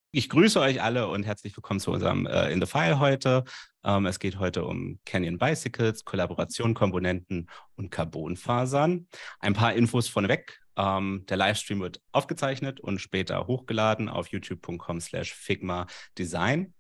Ich grüße euch alle und herzlich willkommen zu unserem In the File heute. Es geht heute um Canyon Bicycles, Kollaboration, Komponenten und Carbonfasern. Ein paar Infos vorneweg. Der Livestream wird aufgezeichnet und später hochgeladen auf youtube.com/Figma Design.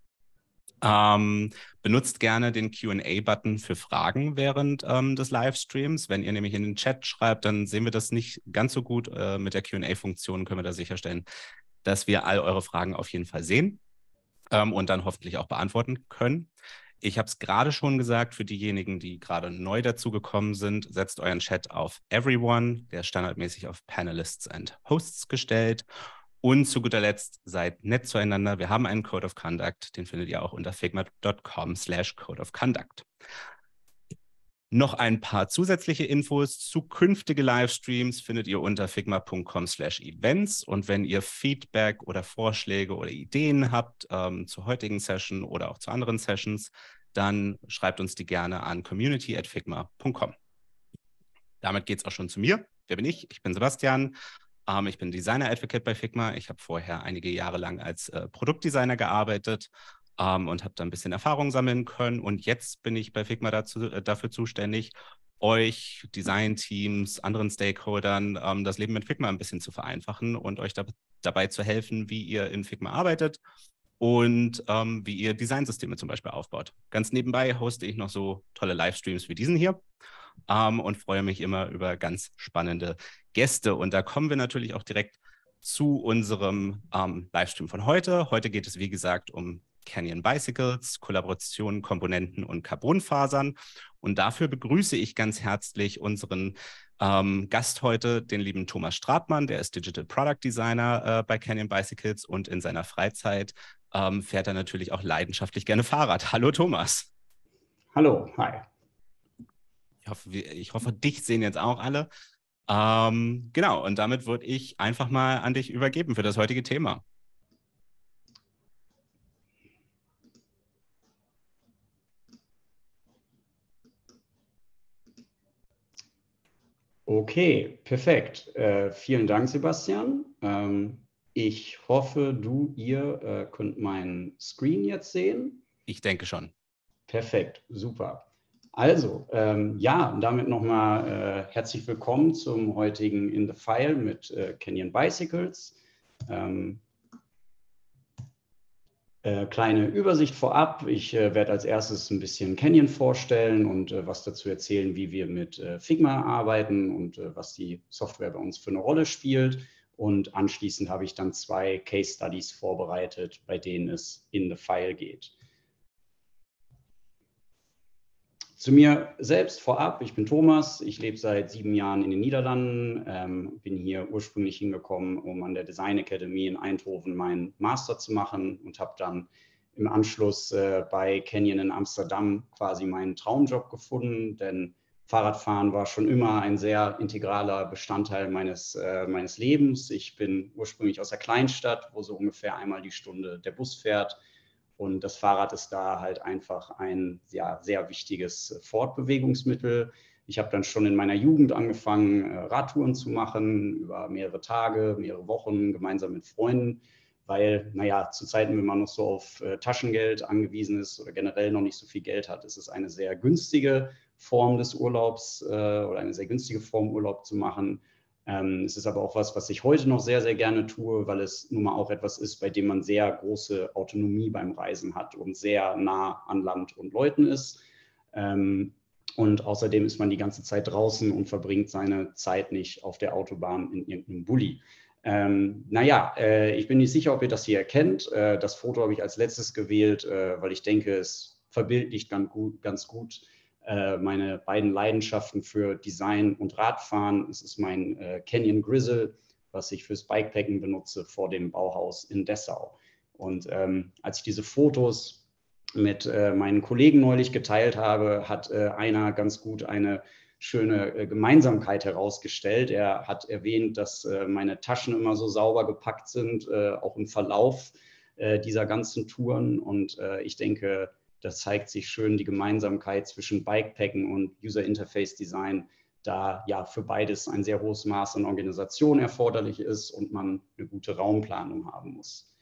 Benutzt gerne den Q&A-Button für Fragen während des Livestreams. Wenn ihr nämlich in den Chat schreibt, dann sehen wir das nicht ganz so gut. Mit der Q&A-Funktion können wir da sicherstellen, dass wir all eure Fragen auf jeden Fall sehen und dann hoffentlich auch beantworten können. Ich habe es gerade schon gesagt, für diejenigen, die gerade neu dazugekommen sind, setzt euren Chat auf Everyone, der ist standardmäßig auf Panelists and Hosts gestellt. Und zu guter Letzt, seid nett zueinander. Wir haben einen Code of Conduct, den findet ihr auch unter figma.com/Code of Conduct. Noch ein paar zusätzliche Infos. Zukünftige Livestreams findet ihr unter figma.com/events. Und wenn ihr Feedback oder Vorschläge oder Ideen habt zur heutigen Session oder auch zu anderen Sessions, dann schreibt uns die gerne an community@figma.com. Damit geht es auch schon zu mir. Wer bin ich? Ich bin Sebastian. Ich bin Designer Advocate bei Figma. Ich habe vorher einige Jahre lang als Produktdesigner gearbeitet und habe da ein bisschen Erfahrung sammeln können. Und jetzt bin ich bei Figma dafür zuständig, euch, Designteams, anderen Stakeholdern das Leben mit Figma ein bisschen zu vereinfachen und euch dabei zu helfen, wie ihr in Figma arbeitet und wie ihr Designsysteme zum Beispiel aufbaut. Ganz nebenbei hoste ich noch so tolle Livestreams wie diesen hier und freue mich immer über ganz spannende Gäste. Und da kommen wir natürlich auch direkt zu unserem Livestream von heute. Heute geht es, wie gesagt, um Canyon Bicycles, Kollaborationen, Komponenten und Carbonfasern. Und dafür begrüße ich ganz herzlich unseren Gast heute, den lieben Thomas Stratmann. Der ist Digital Product Designer bei Canyon Bicycles und in seiner Freizeit fährt er natürlich auch leidenschaftlich gerne Fahrrad. Hallo Thomas. Hallo, hi. Ich hoffe, dich sehen jetzt auch alle. Genau, und damit würde ich einfach mal an dich übergeben für das heutige Thema. Okay, perfekt. Vielen Dank, Sebastian. Ich hoffe, ihr könnt meinen Screen jetzt sehen. Ich denke schon. Perfekt, super. Also, ja, damit nochmal herzlich willkommen zum heutigen In the File mit Canyon Bicycles. Kleine Übersicht vorab. Ich werde als erstes ein bisschen Canyon vorstellen und was dazu erzählen, wie wir mit Figma arbeiten und was die Software bei uns für eine Rolle spielt. Und anschließend habe ich dann 2 Case Studies vorbereitet, bei denen es in the File geht. Zu mir selbst vorab, ich bin Thomas, ich lebe seit 7 Jahren in den Niederlanden, bin hier ursprünglich hingekommen, um an der Design Academy in Eindhoven meinen Master zu machen und habe dann im Anschluss bei Canyon in Amsterdam quasi meinen Traumjob gefunden, denn Fahrradfahren war schon immer ein sehr integraler Bestandteil meines Lebens. Ich bin ursprünglich aus der Kleinstadt, wo so ungefähr einmal die Stunde der Bus fährt. Und das Fahrrad ist da halt einfach ein sehr wichtiges Fortbewegungsmittel. Ich habe dann schon in meiner Jugend angefangen, Radtouren zu machen, über mehrere Tage, mehrere Wochen, gemeinsam mit Freunden, weil, naja, zu Zeiten, wenn man noch so auf Taschengeld angewiesen ist oder generell noch nicht so viel Geld hat, ist es eine sehr günstige Form des Urlaubs oder eine sehr günstige Form, Urlaub zu machen. Es ist aber auch was ich heute noch sehr, sehr gerne tue, weil es nun mal auch etwas ist, bei dem man sehr große Autonomie beim Reisen hat und sehr nah an Land und Leuten ist. Und außerdem ist man die ganze Zeit draußen und verbringt seine Zeit nicht auf der Autobahn in irgendeinem Bulli. Ich bin nicht sicher, ob ihr das hier erkennt. Das Foto habe ich als letztes gewählt, weil ich denke, es verbildlicht ganz gut meine beiden Leidenschaften für Design und Radfahren. Es ist mein Canyon Grizzle, was ich fürs Bikepacken benutze vor dem Bauhaus in Dessau. Und als ich diese Fotos mit meinen Kollegen neulich geteilt habe, hat einer ganz gut eine schöne Gemeinsamkeit herausgestellt. Er hat erwähnt, dass meine Taschen immer so sauber gepackt sind, auch im Verlauf dieser ganzen Touren. Und ich denke, das zeigt sich schön die Gemeinsamkeit zwischen Bikepacken und User Interface Design, da ja für beides ein sehr hohes Maß an Organisation erforderlich ist und man eine gute Raumplanung haben muss.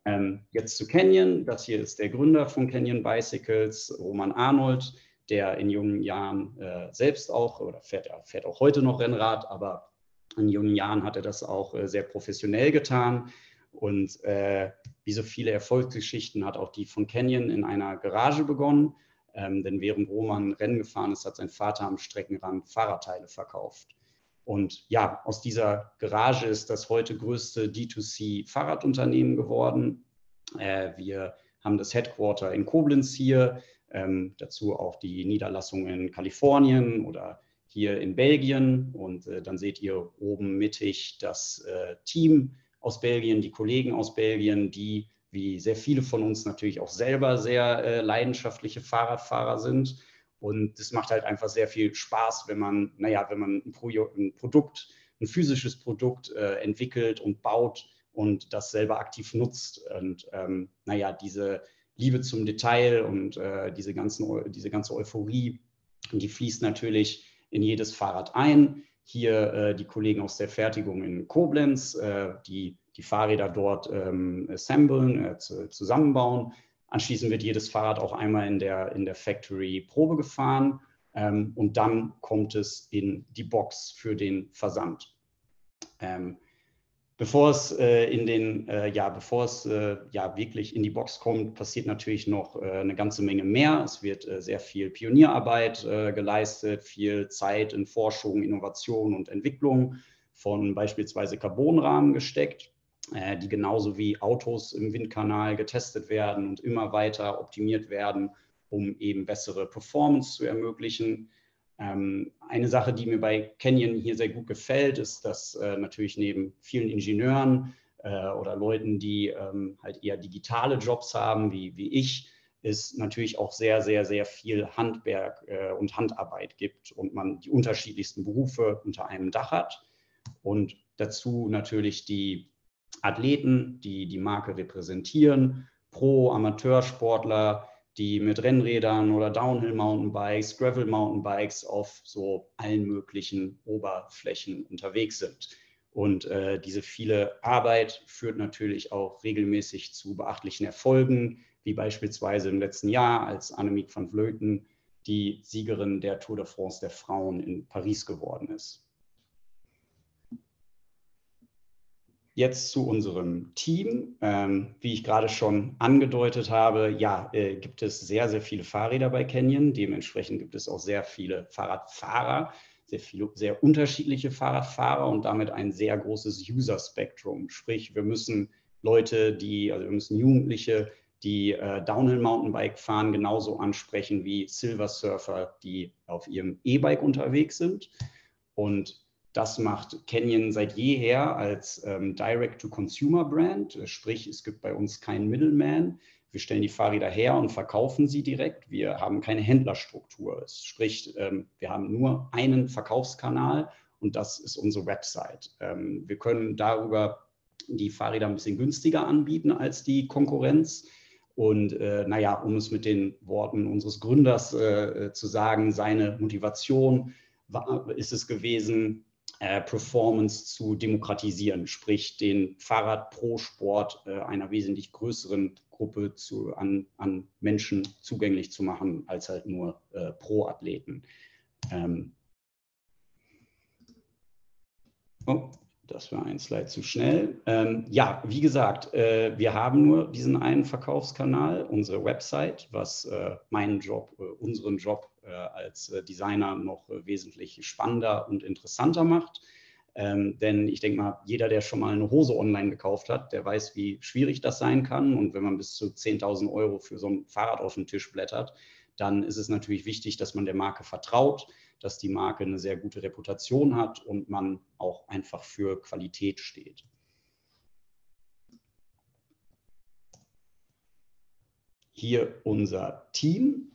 Jetzt zu Canyon. Das hier ist der Gründer von Canyon Bicycles, Roman Arnold, der in jungen Jahren selbst auch, oder fährt auch heute noch Rennrad, aber in jungen Jahren hat er das auch sehr professionell getan. Und wie so viele Erfolgsgeschichten hat auch die von Canyon in einer Garage begonnen. Denn während Roman Rennen gefahren ist, hat sein Vater am Streckenrand Fahrradteile verkauft. Und ja, aus dieser Garage ist das heute größte D2C-Fahrradunternehmen geworden. Wir haben das Headquarter in Koblenz hier, dazu auch die Niederlassung in Kalifornien oder hier in Belgien. Und dann seht ihr oben mittig das Team aus Belgien, die Kollegen aus Belgien, die wie sehr viele von uns natürlich auch selber sehr leidenschaftliche Fahrradfahrer sind. Und es macht halt einfach sehr viel Spaß, wenn man ein Produkt, ein physisches Produkt entwickelt und baut und das selber aktiv nutzt. Und diese Liebe zum Detail und diese ganze Euphorie, die fließt natürlich in jedes Fahrrad ein. Hier die Kollegen aus der Fertigung in Koblenz, die Fahrräder dort assemblen, zusammenbauen. Anschließend wird jedes Fahrrad auch einmal in der Factory Probe gefahren und dann kommt es in die Box für den Versand. Bevor es wirklich in die Box kommt, passiert natürlich noch eine ganze Menge mehr. Es wird sehr viel Pionierarbeit geleistet, viel Zeit in Forschung, Innovation und Entwicklung von beispielsweise Carbonrahmen gesteckt, die genauso wie Autos im Windkanal getestet werden und immer weiter optimiert werden, um eben bessere Performance zu ermöglichen. Eine Sache, die mir bei Canyon hier sehr gut gefällt, ist, dass natürlich neben vielen Ingenieuren oder Leuten, die halt eher digitale Jobs haben, wie ich, es natürlich auch sehr, sehr, sehr viel Handwerk und Handarbeit gibt und man die unterschiedlichsten Berufe unter einem Dach hat. Und dazu natürlich die Athleten, die die Marke repräsentieren, Pro-Amateursportler, die mit Rennrädern oder Downhill-Mountainbikes, Gravel-Mountainbikes auf so allen möglichen Oberflächen unterwegs sind. Und diese viele Arbeit führt natürlich auch regelmäßig zu beachtlichen Erfolgen, wie beispielsweise im letzten Jahr, als Annemiek van Vleuten die Siegerin der Tour de France der Frauen in Paris geworden ist. Jetzt zu unserem Team. Wie ich gerade schon angedeutet habe, gibt es sehr, sehr viele Fahrräder bei Canyon. Dementsprechend gibt es auch sehr viele Fahrradfahrer, sehr unterschiedliche Fahrradfahrer und damit ein sehr großes User-Spektrum. Sprich, wir müssen Jugendliche, die Downhill-Mountainbike fahren, genauso ansprechen wie Silver Surfer, die auf ihrem E-Bike unterwegs sind. Und das macht Canyon seit jeher als Direct-to-Consumer-Brand, sprich es gibt bei uns keinen Middleman. Wir stellen die Fahrräder her und verkaufen sie direkt. Wir haben keine Händlerstruktur. Sprich, wir haben nur einen Verkaufskanal und das ist unsere Website. Wir können darüber die Fahrräder ein bisschen günstiger anbieten als die Konkurrenz. Und um es mit den Worten unseres Gründers zu sagen, seine Motivation ist es gewesen, Performance zu demokratisieren, sprich den Fahrrad-Pro-Sport einer wesentlich größeren Gruppe an Menschen zugänglich zu machen, als halt nur Pro-Athleten. Das war ein Slide zu schnell. Wie gesagt, wir haben nur diesen einen Verkaufskanal, unsere Website, was unseren Job als Designer noch wesentlich spannender und interessanter macht. Denn ich denke mal, jeder, der schon mal eine Hose online gekauft hat, der weiß, wie schwierig das sein kann. Und wenn man bis zu 10.000 € für so ein Fahrrad auf den Tisch blättert, dann ist es natürlich wichtig, dass man der Marke vertraut, dass die Marke eine sehr gute Reputation hat und man auch einfach für Qualität steht. Hier unser Team.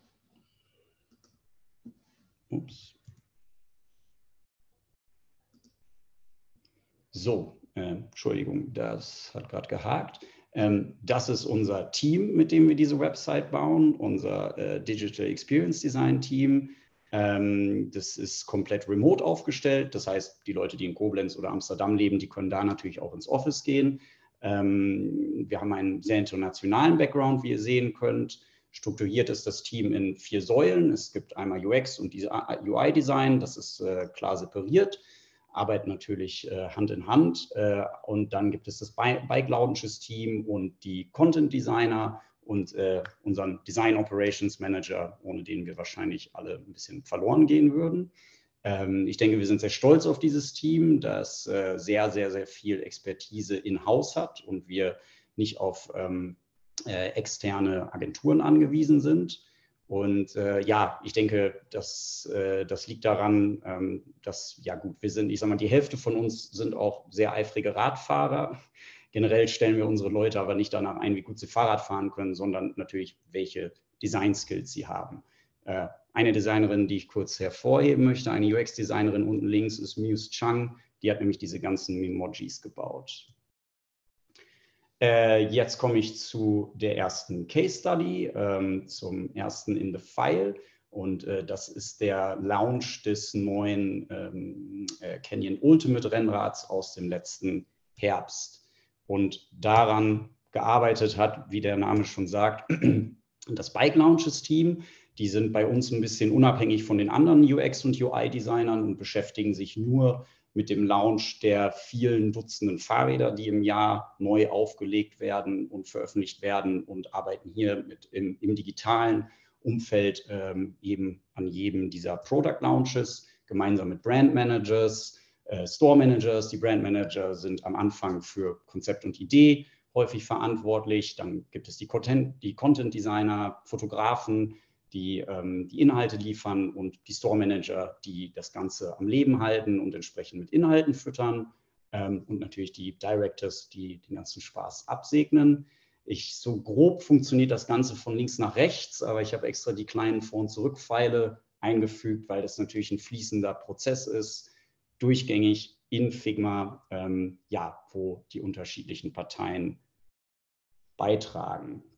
So, Entschuldigung, das hat gerade gehakt. Das ist unser Team, mit dem wir diese Website bauen, unser Digital Experience Design Team. Das ist komplett remote aufgestellt. Das heißt, die Leute, die in Koblenz oder Amsterdam leben, die können da natürlich auch ins Office gehen. Wir haben einen sehr internationalen Background, wie ihr sehen könnt. Strukturiert ist das Team in 4 Säulen. Es gibt einmal UX und UI-Design, das ist klar separiert, arbeiten natürlich Hand in Hand. Und dann gibt es das Bike Launches Team und die Content Designer und unseren Design Operations Manager, ohne den wir wahrscheinlich alle ein bisschen verloren gehen würden. Ich denke, wir sind sehr stolz auf dieses Team, das sehr, sehr, sehr viel Expertise in-house hat und wir nicht auf externe Agenturen angewiesen sind. Und ja, ich denke, das liegt daran, dass, ja gut, wir sind, ich sage mal, die Hälfte von uns sind auch sehr eifrige Radfahrer. Generell stellen wir unsere Leute aber nicht danach ein, wie gut sie Fahrrad fahren können, sondern natürlich, welche Design-Skills sie haben. Eine Designerin, die ich kurz hervorheben möchte, eine UX-Designerin unten links, ist Muse Chang. Die hat nämlich diese ganzen Memojis gebaut. Jetzt komme ich zu der ersten Case Study, zum ersten in the File. Und das ist der Launch des neuen Canyon Ultimate Rennrads aus dem letzten Herbst. Und daran gearbeitet hat, wie der Name schon sagt, das Bike Launches Team. Die sind bei uns ein bisschen unabhängig von den anderen UX- und UI-Designern und beschäftigen sich nur mit dem Launch der vielen Dutzenden Fahrräder, die im Jahr neu aufgelegt werden und veröffentlicht werden und arbeiten hier im digitalen Umfeld eben an jedem dieser Product Launches, gemeinsam mit Brand Managers, Store Managers. Die Brand Manager sind am Anfang für Konzept und Idee häufig verantwortlich. Dann gibt es die Content Designer, Fotografen, die Inhalte liefern und die Store Manager, die das Ganze am Leben halten und entsprechend mit Inhalten füttern und natürlich die Directors, die den ganzen Spaß absegnen. So grob funktioniert das Ganze von links nach rechts, aber ich habe extra die kleinen Vor- und Zurückpfeile eingefügt, weil das natürlich ein fließender Prozess ist, durchgängig in Figma, ja, wo die unterschiedlichen Parteien beitragen.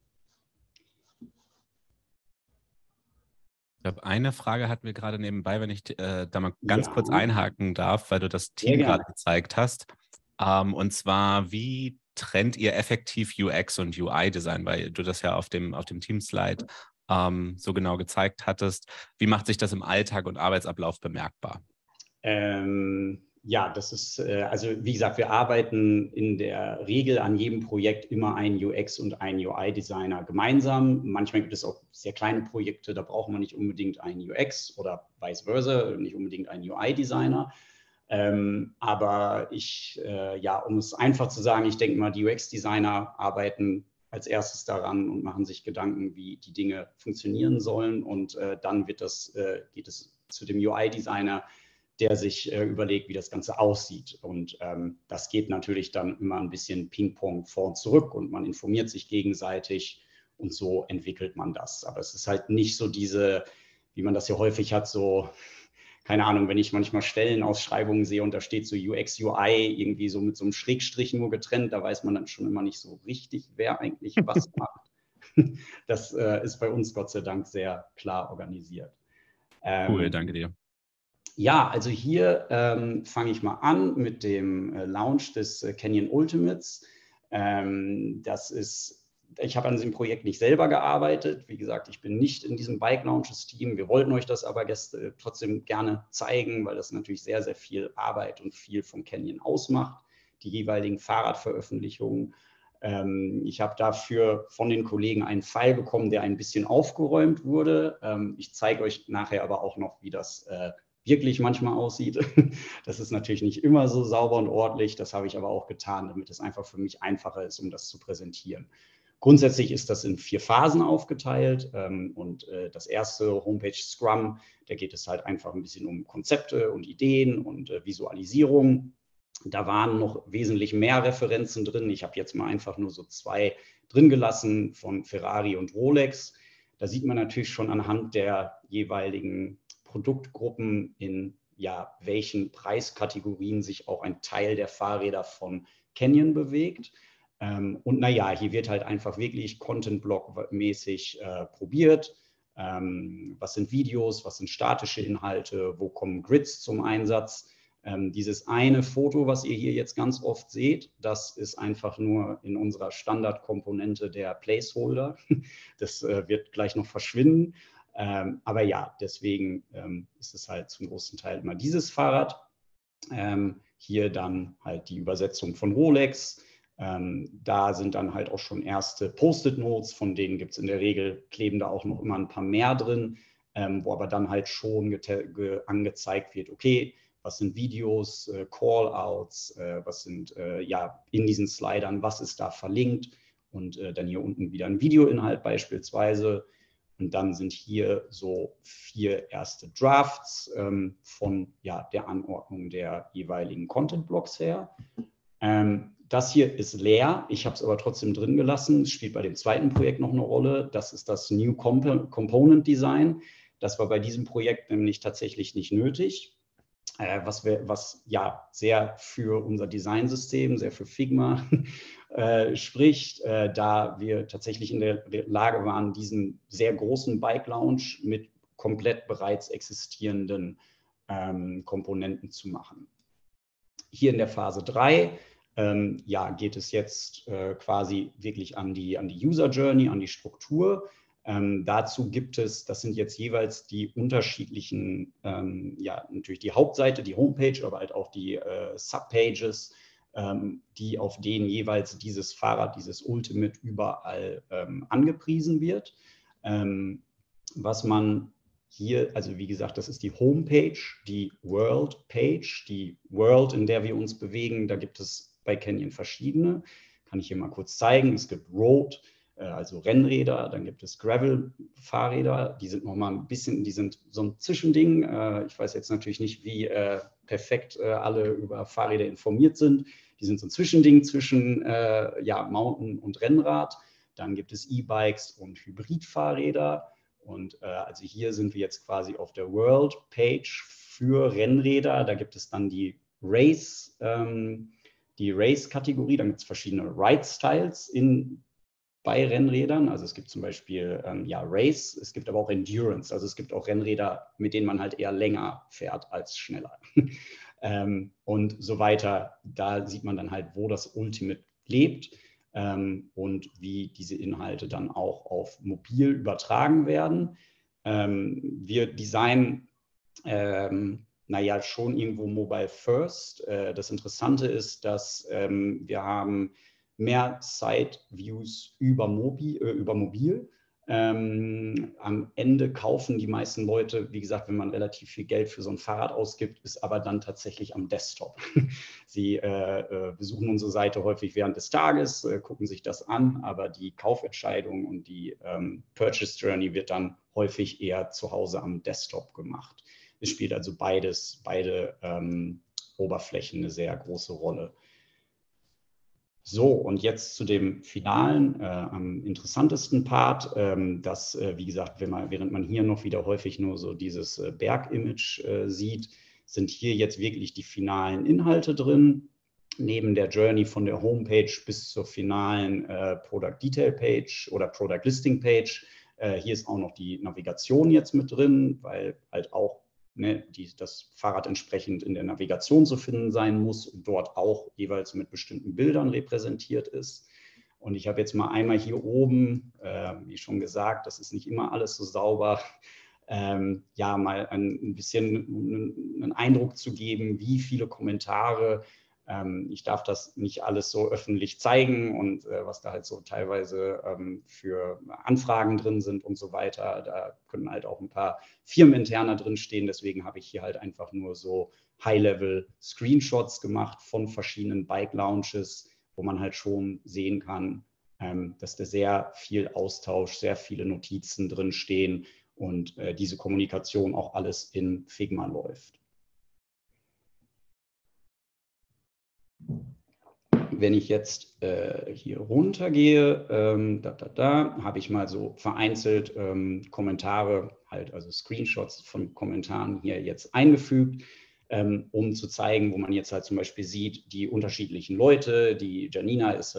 Ich glaube, eine Frage hatten wir gerade nebenbei, wenn ich da mal ganz kurz einhaken darf, weil du das Team gerade gezeigt hast. Und zwar, wie trennt ihr effektiv UX und UI-Design, weil du das ja auf dem Team-Slide so genau gezeigt hattest. Wie macht sich das im Alltag und Arbeitsablauf bemerkbar? Ja, das ist, also wie gesagt, wir arbeiten in der Regel an jedem Projekt immer ein UX- und ein UI-Designer gemeinsam. Manchmal gibt es auch sehr kleine Projekte, da braucht man nicht unbedingt einen UX oder vice versa, nicht unbedingt einen UI-Designer. Aber ja, um es einfach zu sagen, ich denke mal, die UX-Designer arbeiten als erstes daran und machen sich Gedanken, wie die Dinge funktionieren sollen. Und dann geht es zu dem UI-Designer, der sich überlegt, wie das Ganze aussieht. Und das geht natürlich dann immer ein bisschen Ping-Pong vor und zurück und man informiert sich gegenseitig und so entwickelt man das. Aber es ist halt nicht so wie man das ja häufig hat, so, keine Ahnung, wenn ich manchmal Stellenausschreibungen sehe und da steht so UX, UI irgendwie so mit so einem Schrägstrich nur getrennt, da weiß man dann schon immer nicht so richtig, wer eigentlich was macht. Das ist bei uns Gott sei Dank sehr klar organisiert. Cool, danke dir. Ja, also hier fange ich mal an mit dem Launch des Canyon Ultimates. Ich habe an diesem Projekt nicht selber gearbeitet. Wie gesagt, ich bin nicht in diesem Bike Launches Team. Wir wollten euch das aber trotzdem gerne zeigen, weil das natürlich sehr, sehr viel Arbeit und viel vom Canyon ausmacht, die jeweiligen Fahrradveröffentlichungen. Ich habe dafür von den Kollegen einen File bekommen, der ein bisschen aufgeräumt wurde. Ich zeige euch nachher aber auch noch, wie das wirklich manchmal aussieht. Das ist natürlich nicht immer so sauber und ordentlich. Das habe ich aber auch getan, damit es einfach für mich einfacher ist, um das zu präsentieren. Grundsätzlich ist das in 4 Phasen aufgeteilt und das erste Homepage Scrum, da geht es halt einfach ein bisschen um Konzepte und Ideen und Visualisierung. Da waren noch wesentlich mehr Referenzen drin. Ich habe jetzt mal einfach nur so 2 drin gelassen von Ferrari und Rolex. Da sieht man natürlich schon anhand der jeweiligen Produktgruppen, in welchen Preiskategorien sich auch ein Teil der Fahrräder von Canyon bewegt. Und naja, hier wird halt einfach wirklich Content-Block-mäßig probiert. Was sind Videos, was sind statische Inhalte, wo kommen Grids zum Einsatz? Dieses eine Foto, was ihr hier jetzt ganz oft seht, das ist einfach nur in unserer Standardkomponente der Placeholder. Das wird gleich noch verschwinden. Aber ja, deswegen ist es halt zum großen Teil immer dieses Fahrrad. Hier dann halt die Übersetzung von Rolex. Da sind dann halt auch schon erste Post-it-Notes, von denen gibt es in der Regel, kleben da auch noch immer ein paar mehr drin, wo aber dann halt schon angezeigt wird, okay, was sind Videos, Call-outs, was sind ja in diesen Slidern, was ist da verlinkt und dann hier unten wieder ein Videoinhalt beispielsweise. Und dann sind hier so 4 erste Drafts von ja, der Anordnung der jeweiligen Content-Blocks her. Das hier ist leer, ich habe es aber trotzdem drin gelassen. Es spielt bei dem zweiten Projekt noch eine Rolle. Das ist das New Component Design. Das war bei diesem Projekt nämlich tatsächlich nicht nötig. Was ja sehr für unser Designsystem, sehr für Figma spricht, da wir tatsächlich in der Lage waren, diesen sehr großen Bike Lounge mit komplett bereits existierenden Komponenten zu machen. Hier in der Phase 3 ja, geht es jetzt quasi wirklich an die User Journey, an die Struktur. Dazu gibt es, das sind jetzt jeweils die unterschiedlichen, ja, natürlich die Hauptseite, die Homepage, aber halt auch die Subpages, die auf denen jeweils dieses Fahrrad, dieses Ultimate überall angepriesen wird. Was man hier, also wie gesagt, das ist die Homepage, die World-Page, die World, in der wir uns bewegen. Da gibt es bei Canyon verschiedene. Kann ich hier mal kurz zeigen. Es gibt Road, also Rennräder, dann gibt es Gravel-Fahrräder, die sind nochmal ein bisschen, die sind so ein Zwischending. Ich weiß jetzt natürlich nicht, wie perfekt alle über Fahrräder informiert sind. Die sind so ein Zwischending zwischen ja, Mountain- und Rennrad. Dann gibt es E-Bikes und Hybridfahrräder. Und also hier sind wir jetzt quasi auf der World-Page für Rennräder. Da gibt es dann die Race-Kategorie. Dann gibt es verschiedene Ride-Styles bei Rennrädern. Also es gibt zum Beispiel ja, Race, es gibt aber auch Endurance. Also es gibt auch Rennräder, mit denen man halt eher länger fährt als schneller. Und so weiter. Da sieht man dann halt, wo das Ultimate lebt. Und wie diese Inhalte dann auch auf mobil übertragen werden. Wir designen naja, schon irgendwo mobile first. Das Interessante ist, dass wir haben mehr Side-Views über mobil. Am Ende kaufen die meisten Leute, wie gesagt, wenn man relativ viel Geld für so ein Fahrrad ausgibt, ist aber dann tatsächlich am Desktop. Sie besuchen unsere Seite häufig während des Tages, gucken sich das an, aber die Kaufentscheidung und die Purchase Journey wird dann häufig eher zu Hause am Desktop gemacht. Es spielt also beide Oberflächen eine sehr große Rolle. So, und jetzt zu dem finalen, am interessantesten Part, das, wie gesagt, während man hier noch wieder häufig nur so dieses Berg-Image sieht, sind hier jetzt wirklich die finalen Inhalte drin. Neben der Journey von der Homepage bis zur finalen Product Detail Page oder Product Listing Page. Hier ist auch noch die Navigation jetzt mit drin, weil halt auch das Fahrrad entsprechend in der Navigation zu finden sein muss und dort auch jeweils mit bestimmten Bildern repräsentiert ist. Und ich habe jetzt mal einmal hier oben, wie schon gesagt, das ist nicht immer alles so sauber, ja, mal ein bisschen einen Eindruck zu geben, wie viele Kommentare. Ich darf das nicht alles so öffentlich zeigen und was da halt so teilweise für Anfragen drin sind und so weiter. Da können halt auch ein paar firmeninterner drin stehen. Deswegen habe ich hier halt einfach nur so High-Level-Screenshots gemacht von verschiedenen Bike-Launches, wo man halt schon sehen kann, dass da sehr viel Austausch, sehr viele Notizen drin stehen und diese Kommunikation auch alles in Figma läuft. Wenn ich jetzt hier runter gehe, habe ich mal so vereinzelt Kommentare, halt also Screenshots von Kommentaren hier jetzt eingefügt, um zu zeigen, wo man jetzt halt zum Beispiel sieht, die unterschiedlichen Leute. Die Janina ist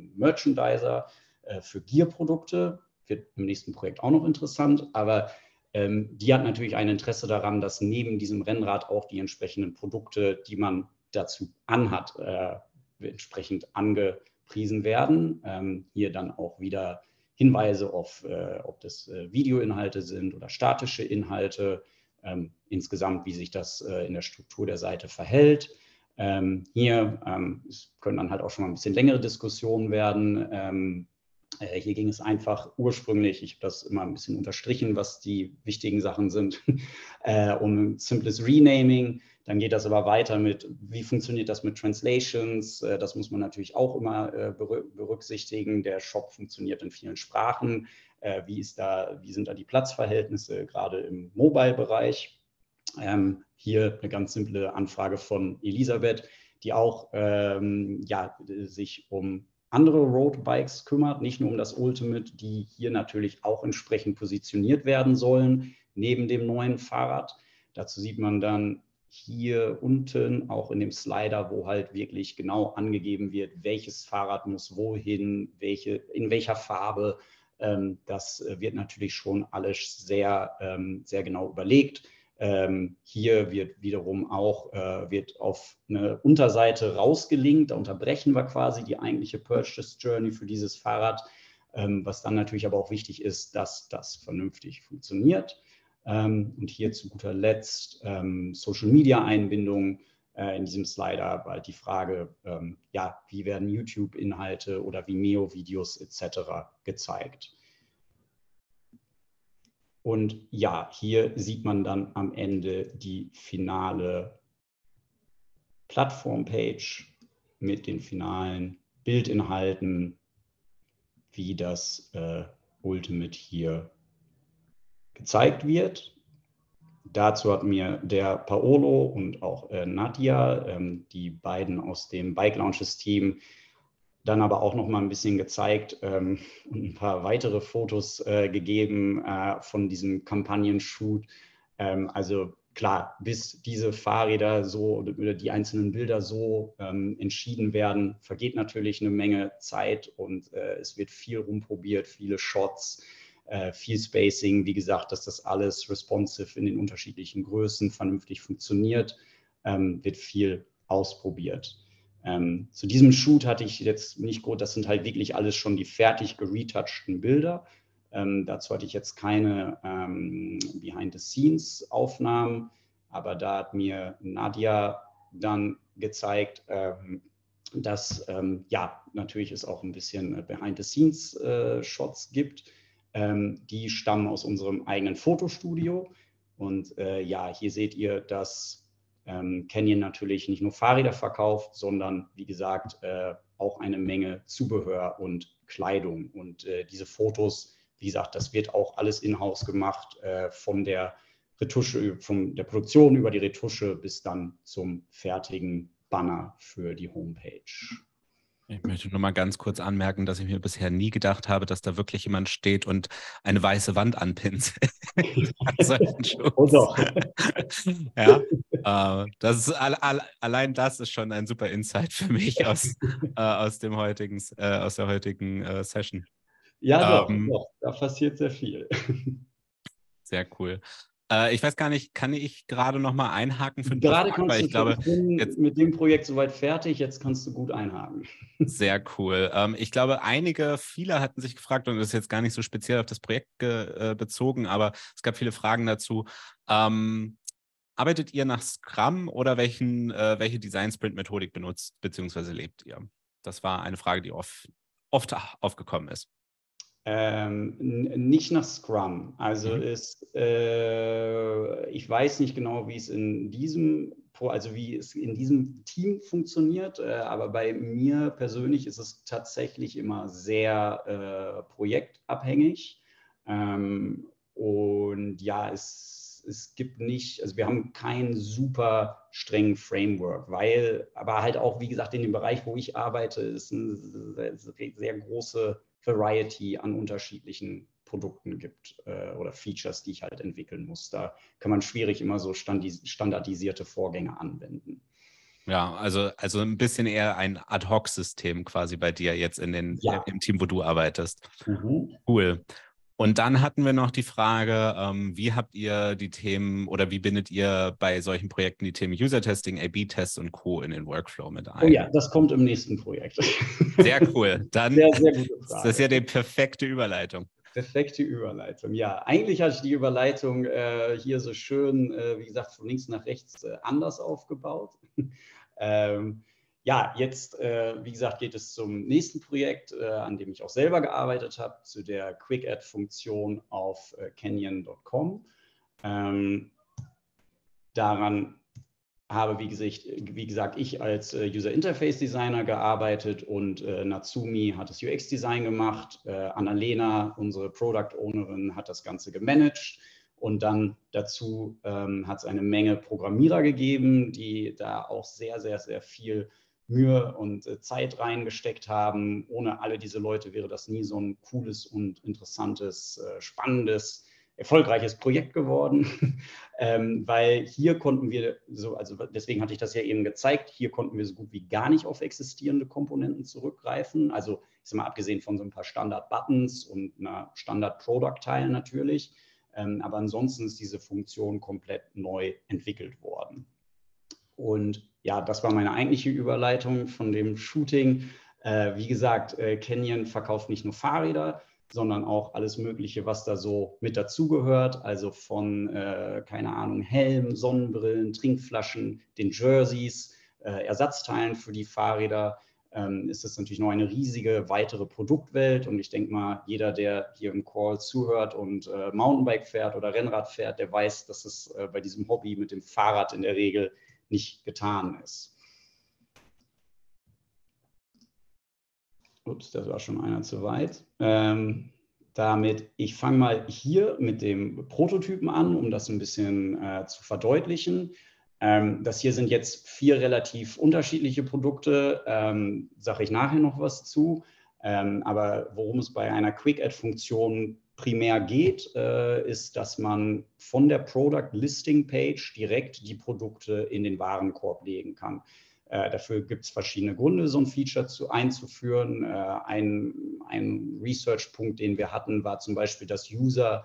Merchandiser für Gear-Produkte, wird im nächsten Projekt auch noch interessant, aber Die hat natürlich ein Interesse daran, dass neben diesem Rennrad auch die entsprechenden Produkte, die man dazu anhat, entsprechend angepriesen werden. Hier dann auch wieder Hinweise auf, ob das Videoinhalte sind oder statische Inhalte, insgesamt, wie sich das in der Struktur der Seite verhält. Hier können dann halt auch schon mal ein bisschen längere Diskussionen werden. Hier ging es einfach ursprünglich, ich habe das immer ein bisschen unterstrichen, was die wichtigen Sachen sind, um simples Renaming. Dann geht das aber weiter mit, wie funktioniert das mit Translations? Das muss man natürlich auch immer berücksichtigen. Der Shop funktioniert in vielen Sprachen. Wie sind da die Platzverhältnisse, gerade im Mobile-Bereich? Hier eine ganz simple Anfrage von Elisabeth, die auch sich um andere Roadbikes kümmert, nicht nur um das Ultimate, die hier natürlich auch entsprechend positioniert werden sollen, neben dem neuen Fahrrad. Dazu sieht man dann hier unten auch in dem Slider, wo halt wirklich genau angegeben wird, welches Fahrrad muss wohin, in welcher Farbe. Das wird natürlich schon alles sehr, sehr genau überlegt. Hier wird wiederum auch wird auf eine Unterseite rausgelinkt. Da unterbrechen wir quasi die eigentliche Purchase Journey für dieses Fahrrad, was dann natürlich aber auch wichtig ist, dass das vernünftig funktioniert. Und hier zu guter Letzt Social Media Einbindung. In diesem Slider war halt die Frage, wie werden YouTube-Inhalte oder Vimeo-Videos etc. gezeigt. Und ja, hier sieht man dann am Ende die finale Plattform-Page mit den finalen Bildinhalten, wie das Ultimate hier gezeigt wird. Dazu hat mir der Paolo und auch Nadja, die beiden aus dem Bike Launches Team, dann aber auch noch mal ein bisschen gezeigt und ein paar weitere Fotos gegeben von diesem Kampagnen-Shoot. Also klar, bis diese Fahrräder so oder die einzelnen Bilder so entschieden werden, vergeht natürlich eine Menge Zeit und es wird viel rumprobiert, viele Shots, viel Spacing. Wie gesagt, dass das alles responsive in den unterschiedlichen Größen vernünftig funktioniert, wird viel ausprobiert. Zu diesem Shoot hatte ich jetzt nicht gut, das sind halt wirklich alles schon die fertig geretouchten Bilder. Dazu hatte ich jetzt keine Behind-the-Scenes-Aufnahmen, aber da hat mir Nadja dann gezeigt, dass natürlich es auch ein bisschen Behind-the-Scenes-Shots gibt. Die stammen aus unserem eigenen Fotostudio. Und hier seht ihr, dass Canyon natürlich nicht nur Fahrräder verkauft, sondern wie gesagt auch eine Menge Zubehör und Kleidung. Und diese Fotos, wie gesagt, das wird auch alles in-house gemacht, von der Retusche, von der Produktion über die Retusche bis dann zum fertigen Banner für die Homepage. Ich möchte nur mal ganz kurz anmerken, dass ich mir bisher nie gedacht habe, dass da wirklich jemand steht und eine weiße Wand anpinselt. Oh doch. Ja, das ist allein das ist schon ein super Insight für mich aus der heutigen Session. Ja, doch, da passiert sehr viel. Sehr cool. Ich weiß gar nicht, kann ich gerade noch mal einhaken für ein paar Fragen? Weil ich glaube, ich bin jetzt mit dem Projekt soweit fertig, jetzt kannst du gut einhaken. Sehr cool. Ich glaube, viele hatten sich gefragt, und das ist jetzt gar nicht so speziell auf das Projekt bezogen, aber es gab viele Fragen dazu. Arbeitet ihr nach Scrum oder welche Design-Sprint-Methodik benutzt bzw. lebt ihr? Das war eine Frage, die oft aufgekommen ist. Nicht nach Scrum. Also ich weiß nicht genau, wie es in diesem Team funktioniert, aber bei mir persönlich ist es tatsächlich immer sehr projektabhängig. Und ja, es gibt nicht, also wir haben keinen super strengen Framework, aber halt auch, wie gesagt, in dem Bereich, wo ich arbeite, ist eine sehr große Variety an unterschiedlichen Produkten gibt oder Features, die ich halt entwickeln muss. Da kann man schwierig immer so standardisierte Vorgänge anwenden. Ja, also ein bisschen eher ein Ad-Hoc-System quasi bei dir jetzt im Team, wo du arbeitest. Cool. Und dann hatten wir noch die Frage, wie habt ihr die Themen oder wie bindet ihr bei solchen Projekten die Themen User-Testing, A/B-Tests und Co. in den Workflow mit ein? Oh ja, das kommt im nächsten Projekt. Sehr cool. Dann sehr, sehr gute Frage. Das ist ja die perfekte Überleitung. Perfekte Überleitung, ja. Eigentlich hatte ich die Überleitung hier so schön, wie gesagt, von links nach rechts anders aufgebaut. Ja, jetzt, wie gesagt, geht es zum nächsten Projekt, an dem ich auch selber gearbeitet habe, zu der Quick-Add-Funktion auf Canyon.com. Daran habe, wie gesagt, ich als User-Interface-Designer gearbeitet und Natsumi hat das UX-Design gemacht. Annalena, unsere Product-Ownerin, hat das Ganze gemanagt. Und dann dazu hat es eine Menge Programmierer gegeben, die da auch sehr, sehr, sehr viel Mühe und Zeit reingesteckt haben. Ohne alle diese Leute wäre das nie so ein cooles und interessantes, spannendes, erfolgreiches Projekt geworden, weil hier konnten wir so, also deswegen hatte ich das ja eben gezeigt, hier konnten wir so gut wie gar nicht auf existierende Komponenten zurückgreifen. Also ich sag mal, abgesehen von so ein paar Standard-Buttons und einer Standard-Product-Teil natürlich, aber ansonsten ist diese Funktion komplett neu entwickelt worden. Und ja, das war meine eigentliche Überleitung von dem Shooting. Wie gesagt, Canyon verkauft nicht nur Fahrräder, sondern auch alles Mögliche, was da so mit dazugehört. Also von, keine Ahnung, Helm, Sonnenbrillen, Trinkflaschen, den Jerseys, Ersatzteilen für die Fahrräder. Ist das natürlich noch eine riesige weitere Produktwelt. Und ich denke mal, jeder, der hier im Call zuhört und Mountainbike fährt oder Rennrad fährt, der weiß, dass es bei diesem Hobby mit dem Fahrrad in der Regel nicht getan ist. Ups, das war schon einer zu weit. Ich fange mal hier mit dem Prototypen an, um das ein bisschen zu verdeutlichen. Das hier sind jetzt 4 relativ unterschiedliche Produkte, sage ich nachher noch was zu. Aber worum es bei einer Quick-Add-Funktion primär geht, ist, dass man von der Product Listing Page direkt die Produkte in den Warenkorb legen kann. Dafür gibt es verschiedene Gründe, so ein Feature einzuführen. Ein Research-Punkt, den wir hatten, war zum Beispiel, dass User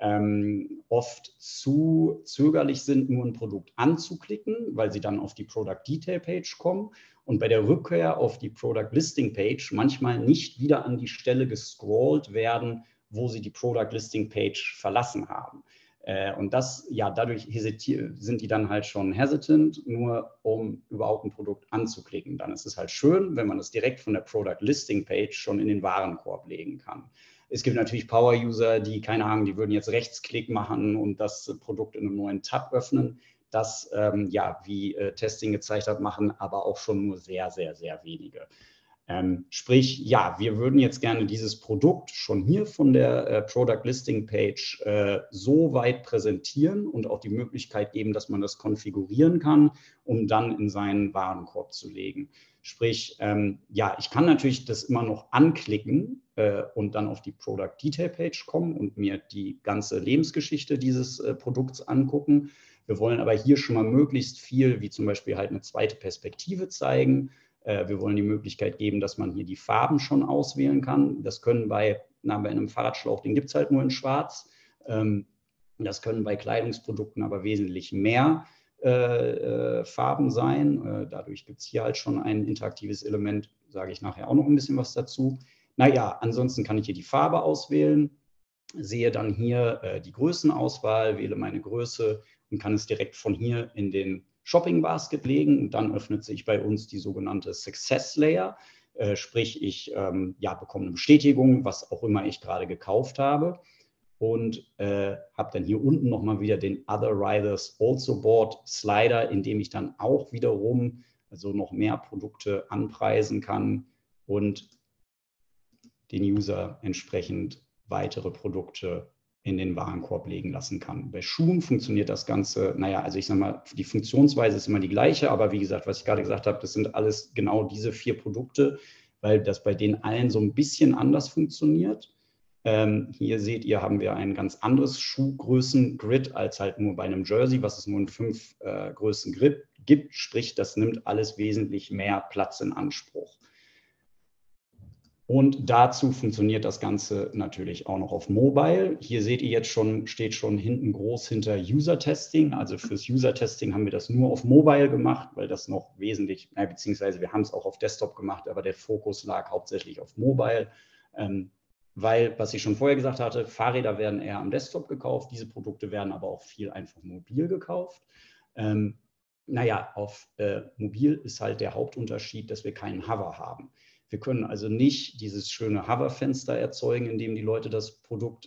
oft zu zögerlich sind, nur ein Produkt anzuklicken, weil sie dann auf die Product Detail Page kommen und bei der Rückkehr auf die Product Listing Page manchmal nicht wieder an die Stelle gescrollt werden, wo sie die Product Listing Page verlassen haben. Und das, ja, dadurch sind die dann halt schon hesitant, nur um überhaupt ein Produkt anzuklicken. Dann ist es halt schön, wenn man es direkt von der Product Listing Page schon in den Warenkorb legen kann. Es gibt natürlich Power-User, die, keine Ahnung, die würden jetzt Rechtsklick machen und das Produkt in einem neuen Tab öffnen. Das, ja, wie Testing gezeigt hat, machen aber auch schon nur sehr, sehr, sehr wenige. Sprich, ja, wir würden jetzt gerne dieses Produkt schon hier von der Product Listing Page so weit präsentieren und auch die Möglichkeit geben, dass man das konfigurieren kann, um dann in seinen Warenkorb zu legen. Sprich, ja, ich kann natürlich das immer noch anklicken und dann auf die Product Detail Page kommen und mir die ganze Lebensgeschichte dieses Produkts angucken. Wir wollen aber hier schon mal möglichst viel, wie zum Beispiel halt eine zweite Perspektive zeigen. Wir wollen die Möglichkeit geben, dass man hier die Farben schon auswählen kann. Das können bei einem Fahrradschlauch, den gibt es halt nur in Schwarz. Das können bei Kleidungsprodukten aber wesentlich mehr Farben sein. Dadurch gibt es hier halt schon ein interaktives Element, sage ich nachher auch noch ein bisschen was dazu. Naja, ansonsten kann ich hier die Farbe auswählen, sehe dann hier die Größenauswahl, wähle meine Größe und kann es direkt von hier in den Shopping Basket legen und dann öffnet sich bei uns die sogenannte Success Layer. Sprich, ich ja, bekomme eine Bestätigung, was auch immer ich gerade gekauft habe und habe dann hier unten nochmal wieder den Other Riders Also Bought Slider, in dem ich dann auch wiederum also noch mehr Produkte anpreisen kann und den User entsprechend weitere Produkte in den Warenkorb legen lassen kann. Bei Schuhen funktioniert das Ganze, naja, also ich sage mal, die Funktionsweise ist immer die gleiche, aber wie gesagt, was ich gerade gesagt habe, das sind alles genau diese 4 Produkte, weil das bei denen allen so ein bisschen anders funktioniert. Hier seht ihr, haben wir ein ganz anderes Schuhgrößen-Grid als halt nur bei einem Jersey, was es nur in 5 Größen-Grid gibt, sprich, das nimmt alles wesentlich mehr Platz in Anspruch. Und dazu funktioniert das Ganze natürlich auch noch auf Mobile. Hier seht ihr jetzt schon, steht schon hinten groß hinter User-Testing. Also fürs User-Testing haben wir das nur auf Mobile gemacht, weil das noch wesentlich, beziehungsweise wir haben es auch auf Desktop gemacht, aber der Fokus lag hauptsächlich auf Mobile. Weil, was ich schon vorher gesagt hatte, Fahrräder werden eher am Desktop gekauft, diese Produkte werden aber auch viel einfach mobil gekauft. Auf mobil ist halt der Hauptunterschied, dass wir keinen Hover haben. Wir können also nicht dieses schöne Hover-Fenster erzeugen, in dem die Leute das Produkt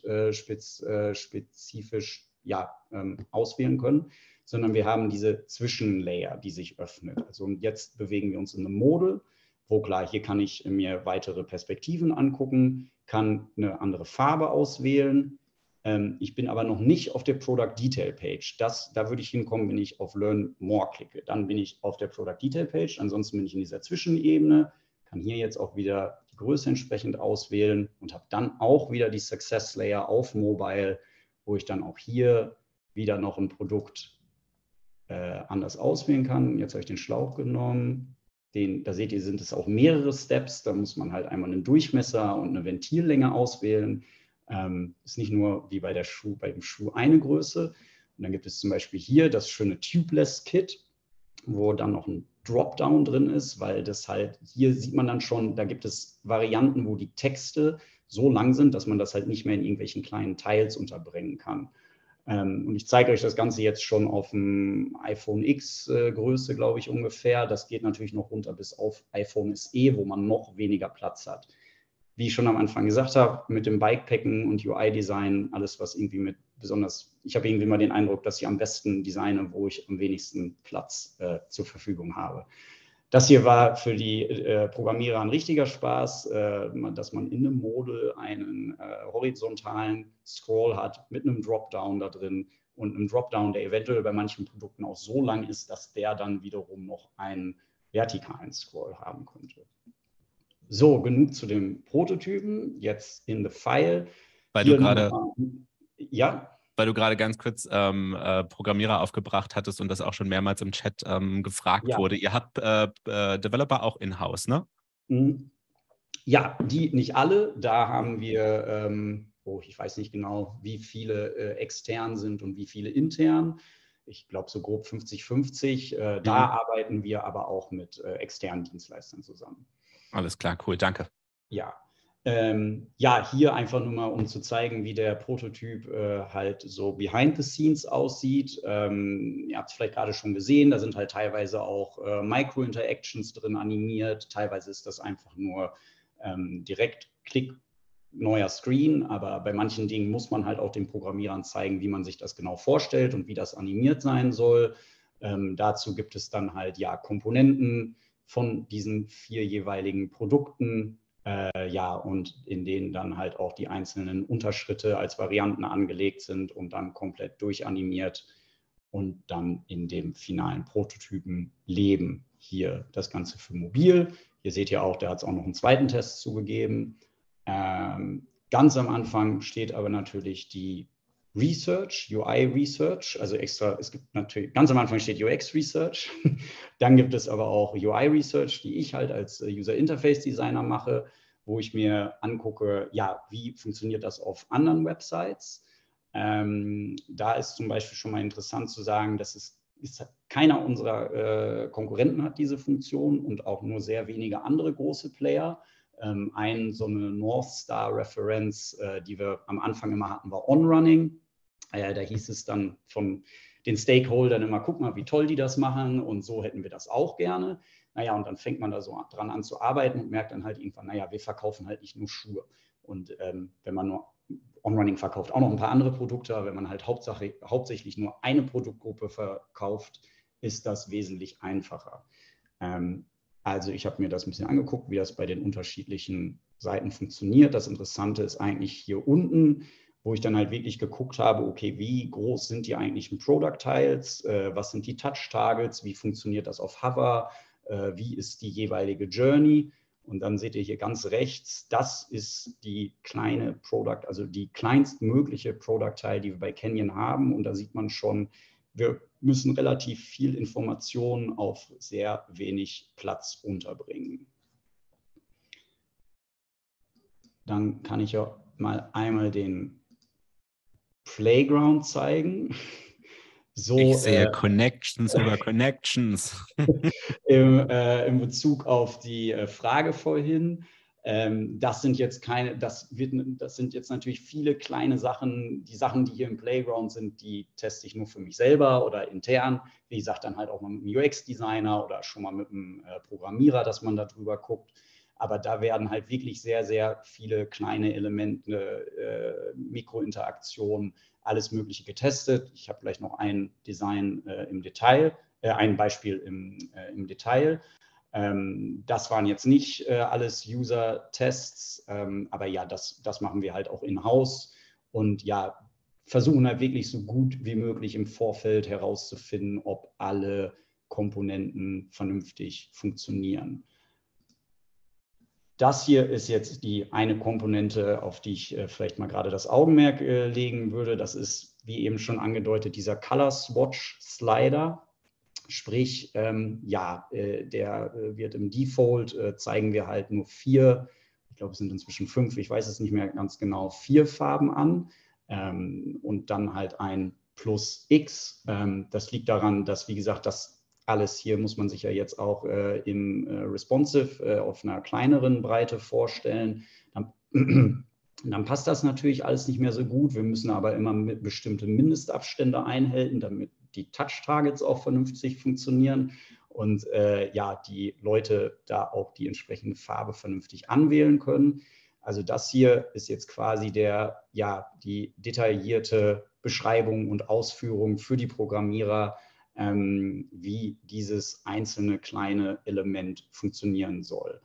spezifisch auswählen können, sondern wir haben diese Zwischenlayer, die sich öffnet. Also jetzt bewegen wir uns in einem Model, wo klar, hier kann ich mir weitere Perspektiven angucken, kann eine andere Farbe auswählen. Ich bin aber noch nicht auf der Product Detail Page. Da würde ich hinkommen, wenn ich auf Learn More klicke. Dann bin ich auf der Product Detail Page. Ansonsten bin ich in dieser Zwischenebene, kann hier jetzt auch wieder die Größe entsprechend auswählen und habe dann auch wieder die Success Layer auf Mobile, wo ich dann auch hier wieder noch ein Produkt anders auswählen kann. Jetzt habe ich den Schlauch genommen. Da seht ihr, sind es auch mehrere Steps. Da muss man halt einmal einen Durchmesser und eine Ventillänge auswählen. Ist nicht nur wie bei dem Schuh eine Größe. Und dann gibt es zum Beispiel hier das schöne Tubeless Kit, wo dann noch ein Dropdown drin ist, weil das halt, hier sieht man dann schon, da gibt es Varianten, wo die Texte so lang sind, dass man das halt nicht mehr in irgendwelchen kleinen Teils unterbringen kann. Und ich zeige euch das Ganze jetzt schon auf dem iPhone X Größe, glaube ich, ungefähr. Das geht natürlich noch runter bis auf iPhone SE, wo man noch weniger Platz hat. Wie ich schon am Anfang gesagt habe, mit dem Bikepacken und UI-Design, alles, was irgendwie ich habe irgendwie mal den Eindruck, dass ich am besten designe, wo ich am wenigsten Platz zur Verfügung habe. Das hier war für die Programmierer ein richtiger Spaß, dass man in einem Model einen horizontalen Scroll hat mit einem Dropdown da drin und einem Dropdown, der eventuell bei manchen Produkten auch so lang ist, dass der dann wiederum noch einen vertikalen Scroll haben könnte. So, genug zu dem Prototypen. Jetzt in the File. Weil hier du gerade ja. Weil du gerade ganz kurz Programmierer aufgebracht hattest und das auch schon mehrmals im Chat gefragt wurde. Ihr habt Developer auch in-house, ne? Ja, die nicht alle. Da haben wir, ich weiß nicht genau, wie viele extern sind und wie viele intern. Ich glaube so grob 50-50. Da arbeiten wir aber auch mit externen Dienstleistern zusammen. Alles klar, cool, danke. Ja. Hier einfach nur mal, um zu zeigen, wie der Prototyp halt so behind the scenes aussieht. Ihr habt es vielleicht gerade schon gesehen, da sind halt teilweise auch Micro-Interactions drin animiert. Teilweise ist das einfach nur direkt Klick, neuer Screen, aber bei manchen Dingen muss man halt auch den Programmierern zeigen, wie man sich das genau vorstellt und wie das animiert sein soll. Dazu gibt es dann halt Komponenten von diesen 4 jeweiligen Produkten, und in denen dann halt auch die einzelnen Unterschritte als Varianten angelegt sind und dann komplett durchanimiert und dann in dem finalen Prototypen leben. Hier das Ganze für mobil. Hier seht ihr auch, der hat es auch noch einen zweiten Test zugegeben. Ganz am Anfang steht aber natürlich die Research, UI Research, also extra, es gibt natürlich, ganz am Anfang steht UX Research, dann gibt es aber auch UI Research, die ich halt als User Interface Designer mache, wo ich mir angucke, wie funktioniert das auf anderen Websites. Da ist zum Beispiel schon mal interessant zu sagen, dass keiner unserer Konkurrenten hat diese Funktion und auch nur sehr wenige andere große Player. So eine North Star Referenz, die wir am Anfang immer hatten, war On-Running. Da hieß es dann von den Stakeholdern immer, guck mal, wie toll die das machen und so hätten wir das auch gerne. Und dann fängt man da so dran an zu arbeiten und merkt dann halt irgendwann, wir verkaufen halt nicht nur Schuhe. Und wenn man nur On-Running verkauft, auch noch ein paar andere Produkte, aber wenn man halt hauptsächlich nur eine Produktgruppe verkauft, ist das wesentlich einfacher. Also ich habe mir das ein bisschen angeguckt, wie das bei den unterschiedlichen Seiten funktioniert. Das Interessante ist eigentlich hier unten, wo ich dann halt wirklich geguckt habe, okay, wie groß sind die eigentlichen Product Tiles, was sind die Touch Targets, wie funktioniert das auf Hover, wie ist die jeweilige Journey. Und dann seht ihr hier ganz rechts, das ist die kleine Product, also die kleinstmögliche Product Tile, die wir bei Canyon haben. Und da sieht man schon, wir müssen relativ viel Information auf sehr wenig Platz unterbringen. dann kann ich ja mal einmal den Playground zeigen. So, ich sehe Connections über Connections. in Bezug auf die Frage vorhin. Das sind jetzt natürlich viele kleine Sachen. Die Sachen, die hier im Playground sind, die teste ich nur für mich selber oder intern. Wie gesagt, dann halt auch mal mit einem UX-Designer oder schon mal mit einem Programmierer, dass man da drüber guckt. Aber da werden halt wirklich sehr, sehr viele kleine Elemente, Mikrointeraktionen, alles Mögliche getestet. Ich habe gleich noch ein Design im Detail, ein Beispiel im Detail. Das waren jetzt nicht alles User-Tests, aber ja, das machen wir halt auch in-house und ja, versuchen halt wirklich so gut wie möglich im Vorfeld herauszufinden, ob alle Komponenten vernünftig funktionieren. Das hier ist jetzt die eine Komponente, auf die ich vielleicht mal gerade das Augenmerk legen würde. Das ist, wie eben schon angedeutet, dieser Color Swatch Slider. Sprich, der wird im Default, zeigen wir halt nur 4, ich glaube es sind inzwischen 5, ich weiß es nicht mehr ganz genau, 4 Farben an und dann halt ein Plus X. Das liegt daran, dass, wie gesagt, das alles hier muss man sich ja jetzt auch im Responsive auf einer kleineren Breite vorstellen. Dann passt das natürlich alles nicht mehr so gut. Wir müssen aber immer mit bestimmte Mindestabstände einhalten, damit die Touch-Targets auch vernünftig funktionieren und die Leute da auch die entsprechende Farbe vernünftig anwählen können. Also das hier ist jetzt quasi die detaillierte Beschreibung und Ausführung für die Programmierer, wie dieses einzelne kleine Element funktionieren soll.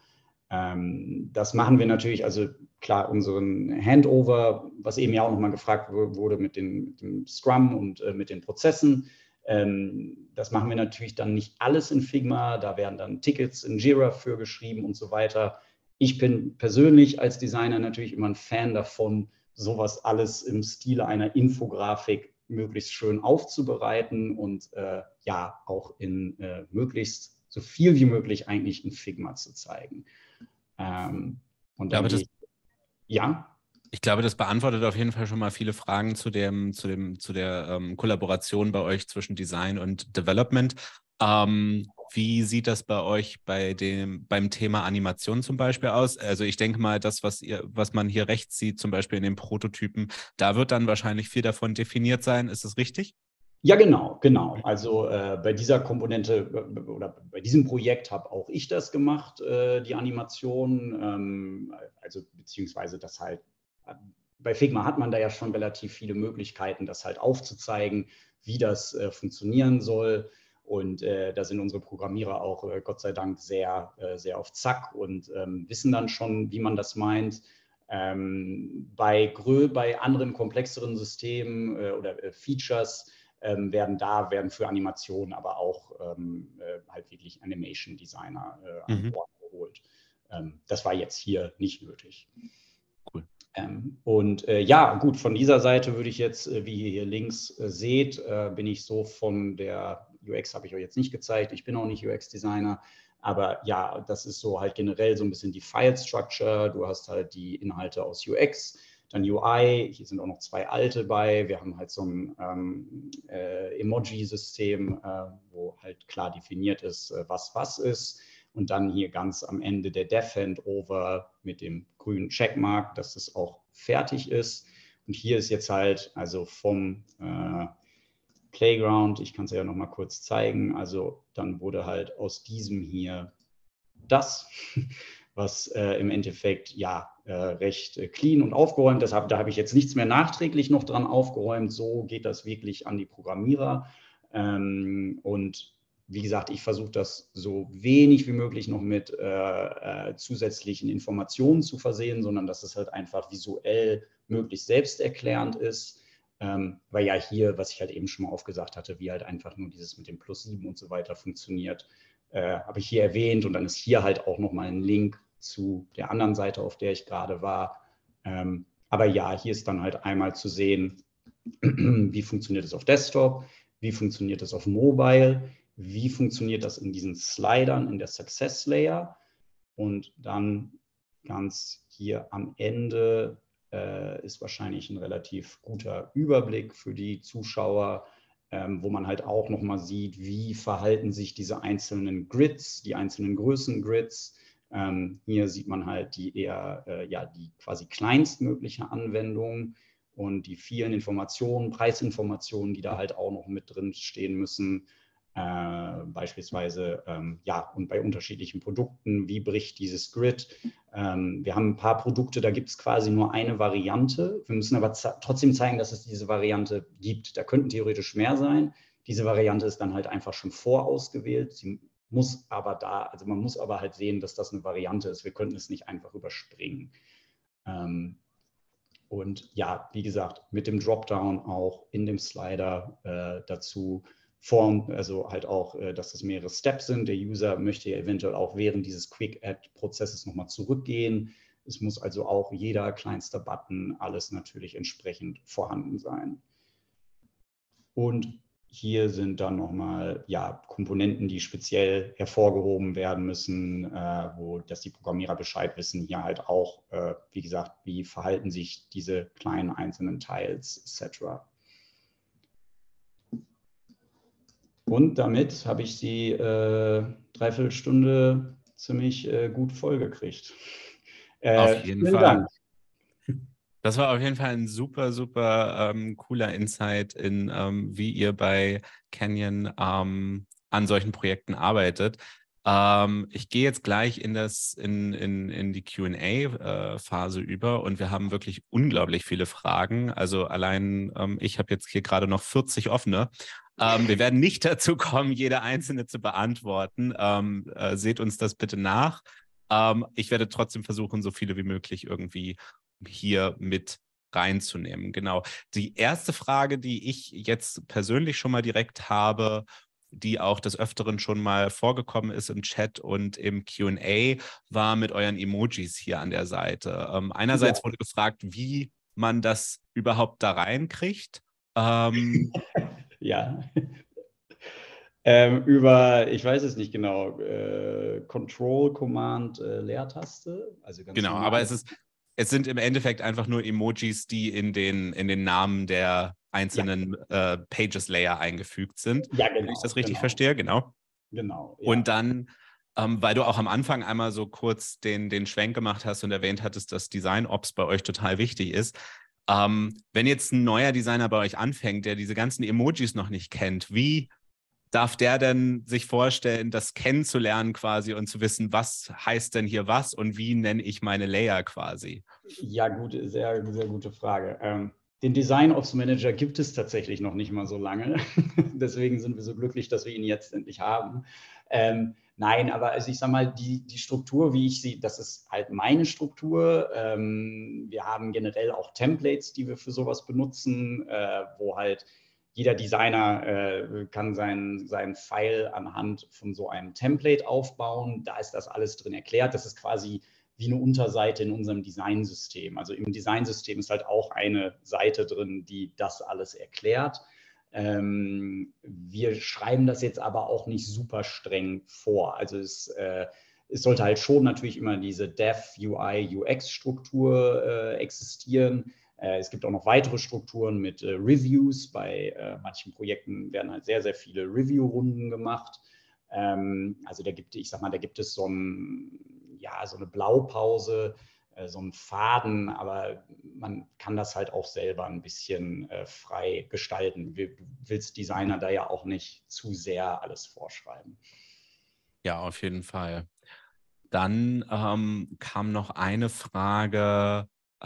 Das machen wir natürlich, also klar, unseren Handover, was eben ja auch nochmal gefragt wurde mit dem Scrum und mit den Prozessen. Das machen wir natürlich dann nicht alles in Figma, da werden dann Tickets in Jira für geschrieben und so weiter. Ich bin persönlich als Designer natürlich immer ein Fan davon, sowas alles im Stile einer Infografik möglichst schön aufzubereiten und auch in möglichst so viel wie möglich eigentlich in Figma zu zeigen. Und dann Ich glaube, das beantwortet auf jeden Fall schon mal viele Fragen zu der Kollaboration bei euch zwischen Design und Development. Wie sieht das bei euch beim Thema Animation zum Beispiel aus? Also ich denke mal, das, was man hier rechts sieht, zum Beispiel in den Prototypen, da wird dann wahrscheinlich viel davon definiert sein. Ist das richtig? Ja, genau. Also bei dieser Komponente oder bei diesem Projekt habe auch ich das gemacht, die Animation. Also beziehungsweise das halt, bei Figma hat man da ja schon relativ viele Möglichkeiten, das halt aufzuzeigen, wie das funktionieren soll. Und da sind unsere Programmierer auch Gott sei Dank sehr, sehr auf Zack und wissen dann schon, wie man das meint. Bei anderen komplexeren Systemen oder Features werden für Animationen aber auch halt wirklich Animation Designer an Bord geholt. Das war jetzt hier nicht nötig. Cool. Gut, von dieser Seite würde ich jetzt, wie ihr hier links seht, bin ich so von der UX, habe ich euch jetzt nicht gezeigt, ich bin auch nicht UX-Designer, aber ja, das ist so halt generell so ein bisschen die File-Structure, du hast halt die Inhalte aus UX, dann UI, hier sind auch noch 2 alte bei, wir haben halt so ein Emoji-System, wo halt klar definiert ist, was ist. Und dann hier ganz am Ende der Dev-Handover mit dem grünen Checkmark, dass es auch fertig ist. Und hier ist jetzt halt, also vom Playground, ich kann es ja noch mal kurz zeigen, also dann wurde halt aus diesem hier das, was im Endeffekt recht clean und aufgeräumt ist. Da habe ich jetzt nichts mehr nachträglich noch dran aufgeräumt. So geht das wirklich an die Programmierer. Und wie gesagt, ich versuche das so wenig wie möglich noch mit zusätzlichen Informationen zu versehen, sondern dass es halt einfach visuell möglichst selbsterklärend ist. Weil ja hier, was ich halt eben schon mal aufgesagt hatte, wie halt einfach nur dieses mit dem +7 und so weiter funktioniert, habe ich hier erwähnt. Und dann ist hier halt auch nochmal ein Link zu der anderen Seite, auf der ich gerade war. Aber ja, hier ist dann halt einmal zu sehen, wie funktioniert es auf Desktop, wie funktioniert es auf Mobile, wie funktioniert das in diesen Slidern in der Success Layer und dann ganz hier am Ende ist wahrscheinlich ein relativ guter Überblick für die Zuschauer, wo man halt auch nochmal sieht, wie verhalten sich diese einzelnen Grids, die einzelnen Größengrids. Hier sieht man halt die eher, die quasi kleinstmögliche Anwendung und die vielen Informationen, Preisinformationen, die da halt auch noch mit drin stehen müssen. Beispielsweise, und bei unterschiedlichen Produkten, wie bricht dieses Grid? Wir haben ein paar Produkte, da gibt es quasi nur eine Variante. Wir müssen aber trotzdem zeigen, dass es diese Variante gibt. Da könnten theoretisch mehr sein. Diese Variante ist dann halt einfach schon vorausgewählt. Sie muss aber man muss aber halt sehen, dass das eine Variante ist. Wir könnten es nicht einfach überspringen. Und ja, wie gesagt, mit dem Dropdown auch in dem Slider dazu also halt auch, dass das mehrere Steps sind. Der User möchte ja eventuell auch während dieses Quick-Add-Prozesses nochmal zurückgehen. Es muss also auch jeder kleinste Button, alles natürlich entsprechend vorhanden sein. Und hier sind dann nochmal Komponenten, die speziell hervorgehoben werden müssen, dass die Programmierer Bescheid wissen. Hier halt auch, wie gesagt, wie verhalten sich diese kleinen einzelnen Teils etc. Und damit habe ich die Dreiviertelstunde ziemlich gut vollgekriegt. Auf jeden Vielen Fall. Dank. Das war auf jeden Fall ein super, super cooler Insight in, wie ihr bei Canyon an solchen Projekten arbeitet. Ich gehe jetzt gleich in die Q&A-Phase über und wir haben wirklich unglaublich viele Fragen. Also allein ich habe jetzt hier gerade noch 40 offene. Wir werden nicht dazu kommen, jede einzelne zu beantworten. Seht uns das bitte nach. Ich werde trotzdem versuchen, so viele wie möglich irgendwie hier mit reinzunehmen. Genau. Die erste Frage, die ich jetzt persönlich schon mal direkt habe, die auch des Öfteren schon mal vorgekommen ist im Chat und im Q&A, war mit euren Emojis hier an der Seite. Einerseits wurde gefragt, wie man das überhaupt da reinkriegt. Ja. Über, ich weiß es nicht genau, Control, Command, Leertaste. Also ganz Genau, normal. aber es sind im Endeffekt einfach nur Emojis, die in den Namen der einzelnen Pages-Layer eingefügt sind. Ja, genau. Wenn ich das richtig verstehe, genau. Genau. Ja. Und dann, weil du auch am Anfang einmal so kurz den Schwenk gemacht hast und erwähnt hattest, dass Design-Ops bei euch total wichtig ist. Wenn jetzt ein neuer Designer bei euch anfängt, der diese ganzen Emojis noch nicht kennt, wie darf der denn sich vorstellen, das kennenzulernen quasi und zu wissen, was heißt denn hier was und wie nenne ich meine Layer quasi? Ja, gut, sehr, sehr gute Frage. Den Design Ops Manager gibt es tatsächlich noch nicht mal so lange. Deswegen sind wir so glücklich, dass wir ihn jetzt endlich haben. Nein, aber also ich sage mal, die Struktur, wie ich sie, das ist halt meine Struktur. Wir haben generell auch Templates, die wir für sowas benutzen, wo halt jeder Designer kann seinen File anhand von so einem Template aufbauen. Da ist das alles drin erklärt. Das ist quasi wie eine Unterseite in unserem Designsystem. Also im Designsystem ist halt auch eine Seite drin, die das alles erklärt. Wir schreiben das jetzt aber auch nicht super streng vor. Also es sollte halt schon natürlich immer diese Dev, UI, UX-Struktur existieren. Es gibt auch noch weitere Strukturen mit Reviews. Bei manchen Projekten werden halt sehr, sehr viele Review-Runden gemacht. Also da gibt es so eine Blaupause, so einen Faden, aber man kann das halt auch selber ein bisschen frei gestalten. Du willst Designer da ja auch nicht zu sehr alles vorschreiben. Ja, auf jeden Fall. Dann kam noch eine Frage,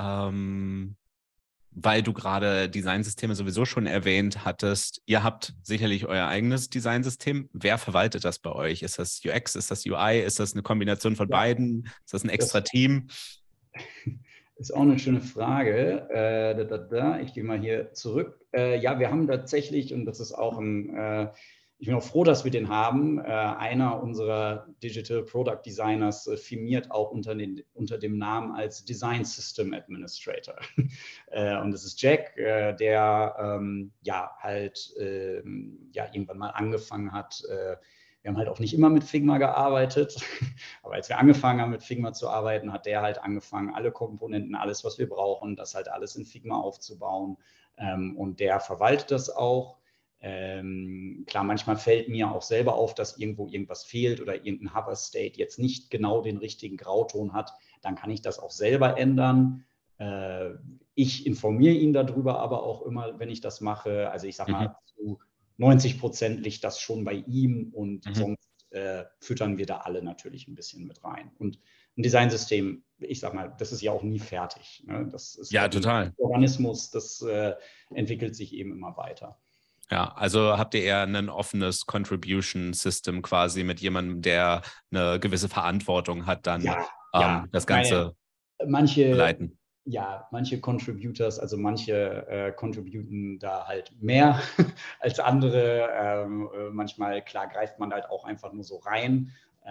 weil du gerade Designsysteme sowieso schon erwähnt hattest. Ihr habt sicherlich euer eigenes Designsystem. Wer verwaltet das bei euch? Ist das UX, ist das UI, ist das eine Kombination von beiden? Ist das ein extra Team? Ist auch eine schöne Frage. Ich gehe mal hier zurück. Ja, wir haben tatsächlich, und das ist auch ich bin auch froh, dass wir den haben. Einer unserer Digital Product Designers firmiert auch unter dem Namen als Design System Administrator. Und das ist Jack, der irgendwann mal angefangen hat, Wir haben halt auch nicht immer mit Figma gearbeitet, aber als wir angefangen haben, mit Figma zu arbeiten, hat der halt angefangen, alle Komponenten, alles, was wir brauchen, das halt alles in Figma aufzubauen. Und der verwaltet das auch. Klar, manchmal fällt mir auch selber auf, dass irgendwo irgendwas fehlt oder irgendein Hover-State jetzt nicht genau den richtigen Grauton hat. Dann kann ich das auch selber ändern. Ich informiere ihn darüber aber auch immer, wenn ich das mache. Also ich sage mal, zu 90% liegt das schon bei ihm und sonst füttern wir da alle natürlich ein bisschen mit rein. Und ein Designsystem, ich sage mal, das ist ja auch nie fertig. Ne? Das ist ja total. ein Organismus, das entwickelt sich eben immer weiter. Ja, also habt ihr eher ein offenes Contribution System quasi mit jemandem, der eine gewisse Verantwortung hat, dann das Ganze manche leiten. Ja, manche Contributors, also manche contributen da halt mehr als andere. Manchmal, klar, greift man halt auch einfach nur so rein.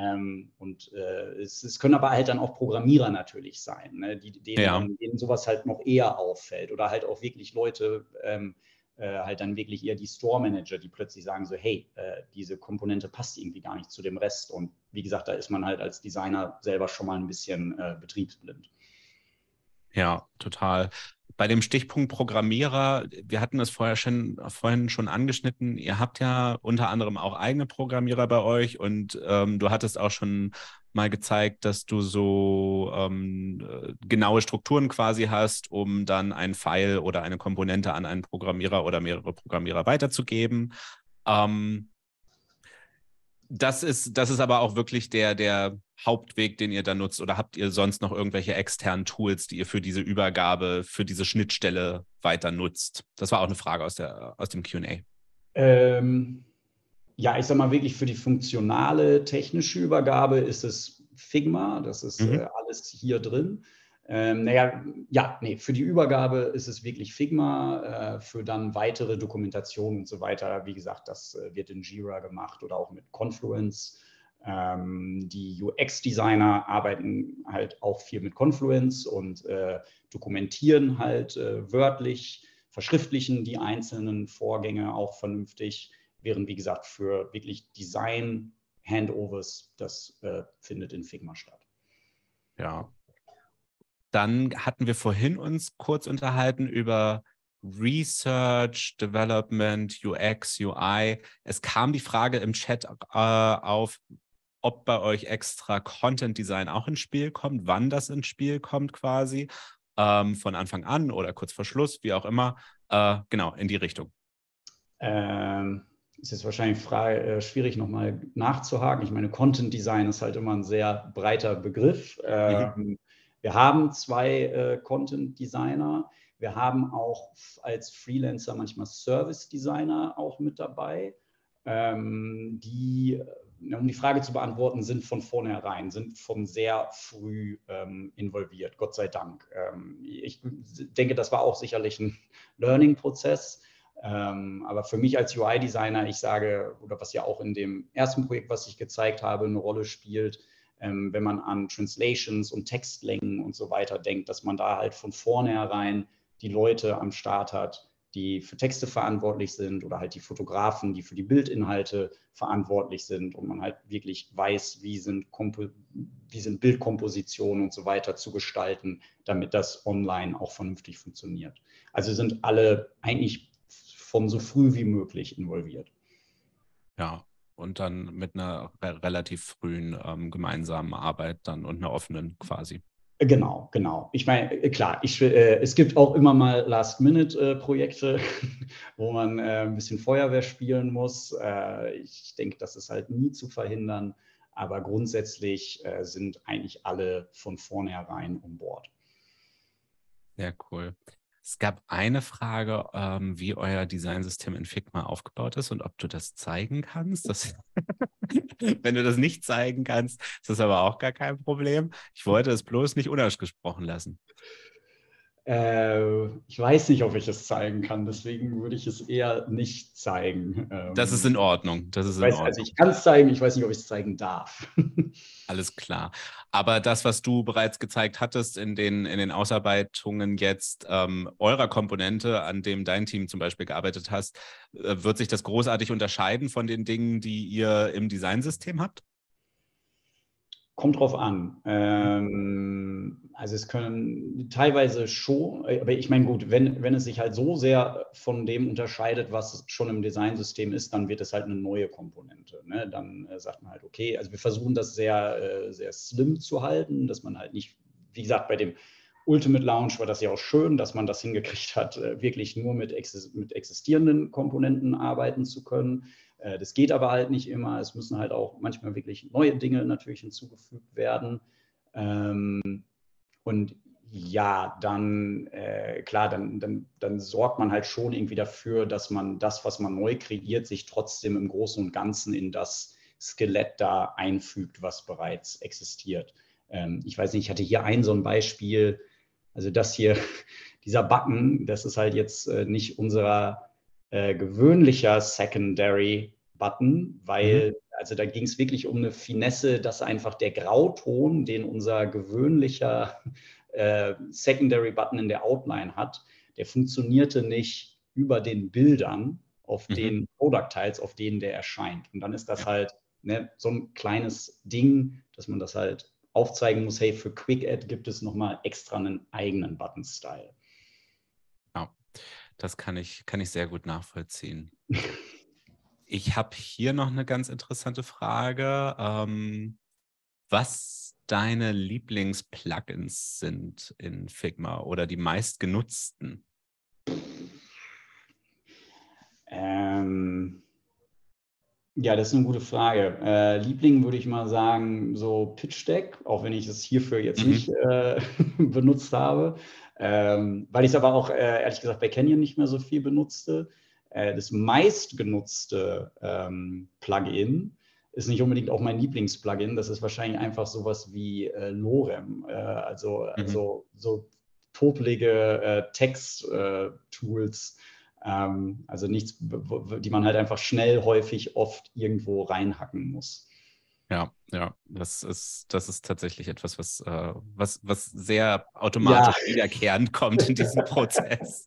Es können aber halt dann auch Programmierer natürlich sein, ne, denen sowas halt noch eher auffällt. Oder halt auch wirklich Leute, halt dann wirklich eher die Store-Manager, die plötzlich sagen so, hey, diese Komponente passt irgendwie gar nicht zu dem Rest. Und wie gesagt, da ist man halt als Designer selber schon mal ein bisschen betriebsblind. Ja, total. Bei dem Stichpunkt Programmierer, wir hatten das vorhin schon angeschnitten, ihr habt ja unter anderem auch eigene Programmierer bei euch und du hattest auch schon mal gezeigt, dass du so genaue Strukturen quasi hast, um dann ein File oder eine Komponente an einen Programmierer oder mehrere Programmierer weiterzugeben. Das ist aber auch wirklich der Hauptweg, den ihr da nutzt. Oder habt ihr sonst noch irgendwelche externen Tools, die ihr für diese Übergabe, für diese Schnittstelle weiter nutzt? Das war auch eine Frage aus dem Q&A. Ja, ich sag mal wirklich für die funktionale technische Übergabe ist es Figma. Das ist alles hier drin. Für die Übergabe ist es wirklich Figma, für dann weitere Dokumentation und so weiter. Wie gesagt, das wird in Jira gemacht oder auch mit Confluence. Die UX-Designer arbeiten halt auch viel mit Confluence und dokumentieren halt wörtlich, verschriftlichen die einzelnen Vorgänge auch vernünftig, während, wie gesagt, für wirklich Design-Handovers, das findet in Figma statt. Ja. Dann hatten wir vorhin uns kurz unterhalten über Research, Development, UX, UI. Es kam die Frage im Chat auf, ob bei euch extra Content Design auch ins Spiel kommt, wann das ins Spiel kommt quasi, von Anfang an oder kurz vor Schluss, wie auch immer. Genau, in die Richtung. Ist jetzt wahrscheinlich schwierig nochmal nachzuhaken. Ich meine, Content Design ist halt immer ein sehr breiter Begriff. Wir haben 2 Content Designer. Wir haben auch als Freelancer manchmal Service Designer auch mit dabei, die, um die Frage zu beantworten, sind von sehr früh involviert, Gott sei Dank. Ich denke, das war auch sicherlich ein Learning-Prozess. Aber für mich als UI-Designer, ich sage, oder was ja auch in dem ersten Projekt, was ich gezeigt habe, eine Rolle spielt, wenn man an Translations und Textlängen und so weiter denkt, dass man da halt von vornherein die Leute am Start hat, die für Texte verantwortlich sind oder halt die Fotografen, die für die Bildinhalte verantwortlich sind und man halt wirklich weiß, wie sind Bildkompositionen und so weiter zu gestalten, damit das online auch vernünftig funktioniert. Also sind alle eigentlich von so früh wie möglich involviert. Ja, und dann mit einer relativ frühen gemeinsamen Arbeit dann und einer offenen quasi. Genau. Ich meine, klar, es gibt auch immer mal Last-Minute-Projekte, wo man ein bisschen Feuerwehr spielen muss. Ich denke, das ist halt nie zu verhindern, aber grundsätzlich sind eigentlich alle von vornherein on board. Sehr cool. Es gab eine Frage, wie euer Designsystem in Figma aufgebaut ist und ob du das zeigen kannst. Wenn du das nicht zeigen kannst, ist das aber auch gar kein Problem. Ich wollte es bloß nicht unausgesprochen lassen. Ich weiß nicht, ob ich es zeigen kann, deswegen würde ich es eher nicht zeigen. Das ist in Ordnung. Das ist in Also Ordnung. ich kann es zeigen, ich weiß nicht, ob ich es zeigen darf. Alles klar. Aber das, was du bereits gezeigt hattest in den Ausarbeitungen jetzt eurer Komponente, an dem dein Team zum Beispiel gearbeitet hast, wird sich das großartig unterscheiden von den Dingen, die ihr im Designsystem habt? Kommt drauf an. Also es können teilweise schon, aber ich meine, gut, wenn es sich halt so sehr von dem unterscheidet, was schon im Designsystem ist, dann wird es halt eine neue Komponente. Ne? Dann sagt man halt, okay, also wir versuchen das sehr slim zu halten, dass man halt nicht, wie gesagt, bei dem Ultimate Launch war das ja auch schön, dass man das hingekriegt hat, wirklich nur mit existierenden Komponenten arbeiten zu können. Das geht aber halt nicht immer. Es müssen halt auch manchmal wirklich neue Dinge natürlich hinzugefügt werden. Und ja, dann, klar, dann sorgt man halt schon irgendwie dafür, dass man das, was man neu kreiert, sich trotzdem im Großen und Ganzen in das Skelett da einfügt, was bereits existiert. Ich weiß nicht, ich hatte hier so ein Beispiel, also das hier, dieser Button, das ist halt jetzt nicht unser gewöhnlicher Secondary Button, weil also da ging es wirklich um eine Finesse, dass einfach der Grauton, den unser gewöhnlicher Secondary Button in der Outline hat, der funktionierte nicht über den Bildern auf den Product Tiles, auf denen der erscheint. Und dann ist das halt so ein kleines Ding, dass man das halt aufzeigen muss, hey, für Quick Add gibt es nochmal extra einen eigenen Button-Style. Ja, das kann ich sehr gut nachvollziehen. Ich habe hier noch eine ganz interessante Frage. Was deine Lieblings-Plugins sind in Figma oder die meistgenutzten? Ja, das ist eine gute Frage. Liebling würde ich mal sagen, so Pitch Deck, auch wenn ich es hierfür jetzt nicht benutzt habe, weil ich es aber auch ehrlich gesagt bei Canyon nicht mehr so viel benutzte. Das meistgenutzte Plugin ist nicht unbedingt auch mein Lieblingsplugin. Das ist wahrscheinlich einfach sowas wie Lorem, also so popelige Text-Tools. Also nichts, die man halt einfach schnell, häufig, oft irgendwo reinhacken muss. Ja, das ist tatsächlich etwas, was sehr automatisch wiederkehrend kommt in diesem Prozess.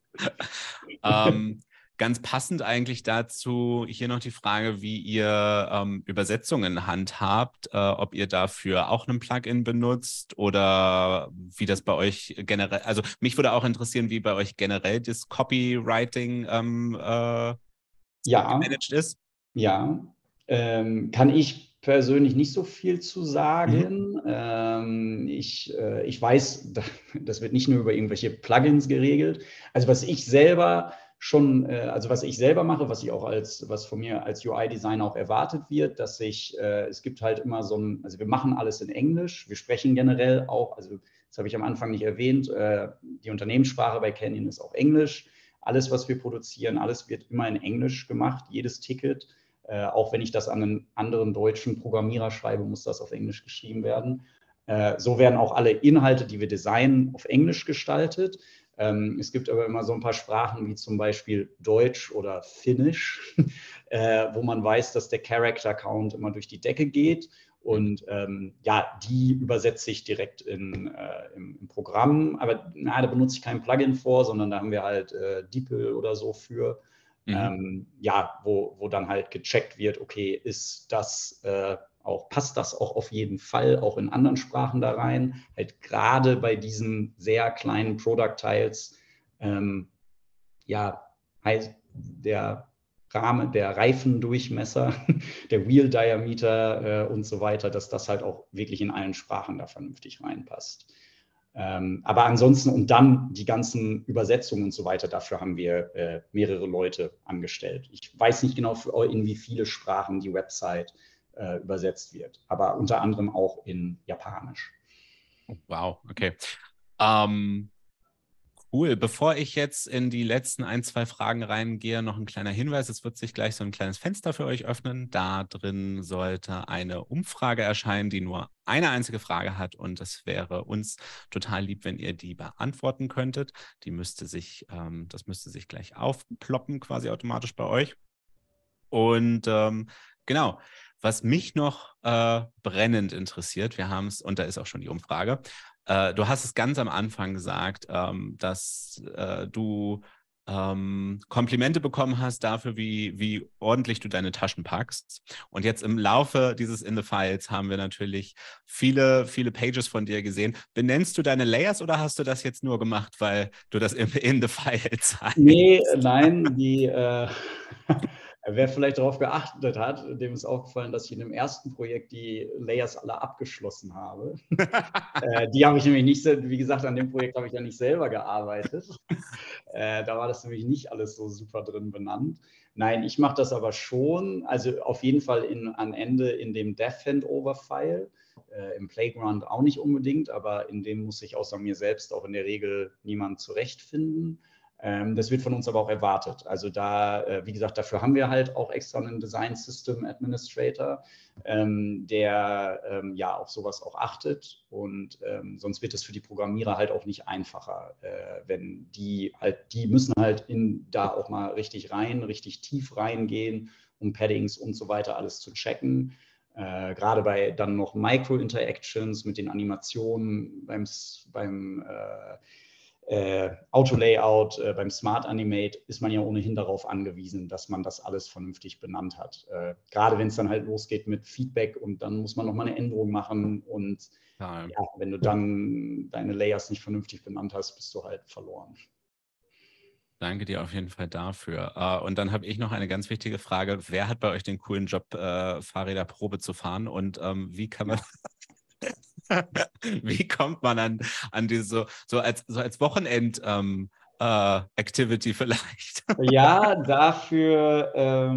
Ganz passend eigentlich dazu hier noch die Frage, wie ihr Übersetzungen handhabt, ob ihr dafür auch ein Plugin benutzt oder wie das bei euch generell, also mich würde auch interessieren, wie bei euch generell das Copywriting gemanagt ist. Ja, kann ich persönlich nicht so viel zu sagen. Ich weiß, das wird nicht nur über irgendwelche Plugins geregelt. Also was ich selber mache, was von mir als UI-Designer auch erwartet wird, dass es gibt halt immer also wir machen alles in Englisch, wir sprechen generell auch, also das habe ich am Anfang nicht erwähnt, die Unternehmenssprache bei Canyon ist auch Englisch. Alles, was wir produzieren, alles wird immer in Englisch gemacht, jedes Ticket. Auch wenn ich das an einen anderen deutschen Programmierer schreibe, muss das auf Englisch geschrieben werden. So werden auch alle Inhalte, die wir designen, auf Englisch gestaltet. Es gibt aber immer so ein paar Sprachen wie zum Beispiel Deutsch oder Finnisch, wo man weiß, dass der Character Count immer durch die Decke geht. Und die übersetze ich direkt im Programm. Aber da benutze ich kein Plugin vor, sondern da haben wir halt DeepL oder so für. Wo dann halt gecheckt wird, okay, passt das auch auf jeden Fall auch in anderen Sprachen da rein? Halt gerade bei diesen sehr kleinen Product-Tiles, heißt der Rahmen, der Reifendurchmesser, der Wheel Diameter und so weiter, dass das halt auch wirklich in allen Sprachen da vernünftig reinpasst. Aber ansonsten und dann die ganzen Übersetzungen und so weiter, dafür haben wir mehrere Leute angestellt. Ich weiß nicht genau, in wie viele Sprachen die Website übersetzt wird, aber unter anderem auch in Japanisch. Wow, okay. Cool. Bevor ich jetzt in die letzten 1, 2 Fragen reingehe, noch ein kleiner Hinweis. Es wird sich gleich so ein kleines Fenster für euch öffnen. Da drin sollte eine Umfrage erscheinen, die nur eine einzige Frage hat. Und es wäre uns total lieb, wenn ihr die beantworten könntet. Das müsste sich gleich aufploppen, quasi automatisch bei euch. Und genau, was mich noch brennend interessiert, wir haben es, und da ist auch schon die Umfrage, du hast es ganz am Anfang gesagt, dass du Komplimente bekommen hast dafür, wie ordentlich du deine Taschen packst. Und jetzt im Laufe dieses In the Files haben wir natürlich viele, viele Pages von dir gesehen. Benennst du deine Layers oder hast du das jetzt nur gemacht, weil du das im In the File zeigst? Nee, nein, wer vielleicht darauf geachtet hat, dem ist aufgefallen, dass ich in dem ersten Projekt die Layers alle abgeschlossen habe. Die habe ich nämlich nicht, wie gesagt, an dem Projekt habe ich ja nicht selber gearbeitet. Da war das nämlich nicht alles so super drin benannt. Nein, ich mache das aber schon, also auf jeden Fall am Ende in dem Dev-Handover-File, im Playground auch nicht unbedingt, aber in dem muss sich außer mir selbst auch in der Regel niemand zurechtfinden. Das wird von uns aber auch erwartet. Also da, wie gesagt, dafür haben wir halt auch extra einen Design System Administrator, der ja auf sowas auch achtet. Und sonst wird es für die Programmierer halt auch nicht einfacher, wenn die müssen halt da auch mal richtig tief reingehen, um Paddings und so weiter alles zu checken. Gerade bei dann noch Micro-Interactions mit den Animationen beim Auto-Layout, beim Smart Animate ist man ja ohnehin darauf angewiesen, dass man das alles vernünftig benannt hat. Gerade wenn es dann halt losgeht mit Feedback und dann muss man nochmal eine Änderung machen und ja, wenn du dann deine Layers nicht vernünftig benannt hast, bist du halt verloren. Danke dir auf jeden Fall dafür. Und dann habe ich noch eine ganz wichtige Frage. Wer hat bei euch den coolen Job, Fahrräder Probe zu fahren und wie kann man... Wie kommt man an diese so als Wochenend Activity vielleicht? Ja, dafür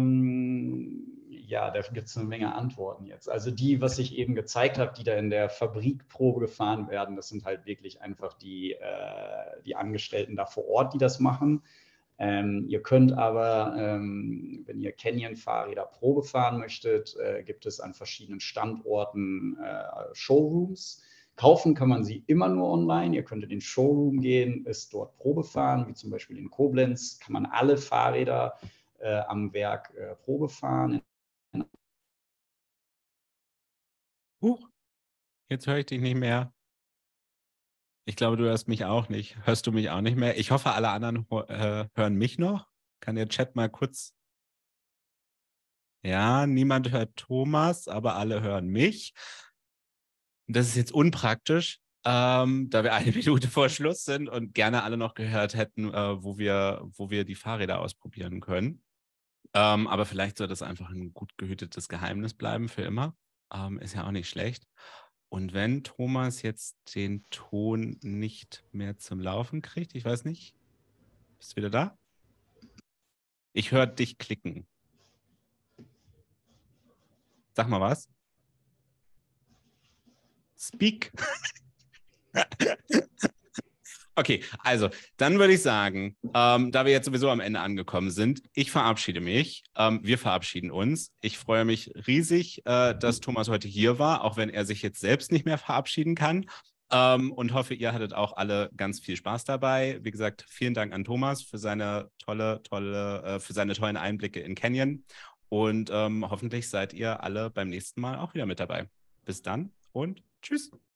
gibt es eine Menge Antworten jetzt. Also die, was ich eben gezeigt habe, die da in der Fabrikprobe gefahren werden, das sind halt wirklich einfach die Angestellten da vor Ort, die das machen. Ihr könnt aber, wenn ihr Canyon-Fahrräder Probe fahren möchtet, gibt es an verschiedenen Standorten Showrooms. Kaufen kann man sie immer nur online. Ihr könnt in den Showroom gehen, ist dort Probe fahren, wie zum Beispiel in Koblenz, kann man alle Fahrräder am Werk Probe fahren. Jetzt höre ich dich nicht mehr. Ich glaube, du hörst mich auch nicht. Hörst du mich auch nicht mehr? Ich hoffe, alle anderen hören mich noch. Kann der Chat mal kurz... Ja, niemand hört Thomas, aber alle hören mich. Das ist jetzt unpraktisch, da wir 1 Minute vor Schluss sind und gerne alle noch gehört hätten, wo wir die Fahrräder ausprobieren können. Aber vielleicht soll das einfach ein gut gehütetes Geheimnis bleiben für immer. Ist ja auch nicht schlecht. Und wenn Thomas jetzt den Ton nicht mehr zum Laufen kriegt, ich weiß nicht, bist du wieder da? Ich höre dich klicken. Sag mal was. Speak. Okay, also dann würde ich sagen, da wir jetzt sowieso am Ende angekommen sind, ich verabschiede mich. Wir verabschieden uns. Ich freue mich riesig, dass Thomas heute hier war, auch wenn er sich jetzt selbst nicht mehr verabschieden kann. Und hoffe, ihr hattet auch alle ganz viel Spaß dabei. Wie gesagt, vielen Dank an Thomas für seine für seine tollen Einblicke in Canyon. Und hoffentlich seid ihr alle beim nächsten Mal auch wieder mit dabei. Bis dann und tschüss.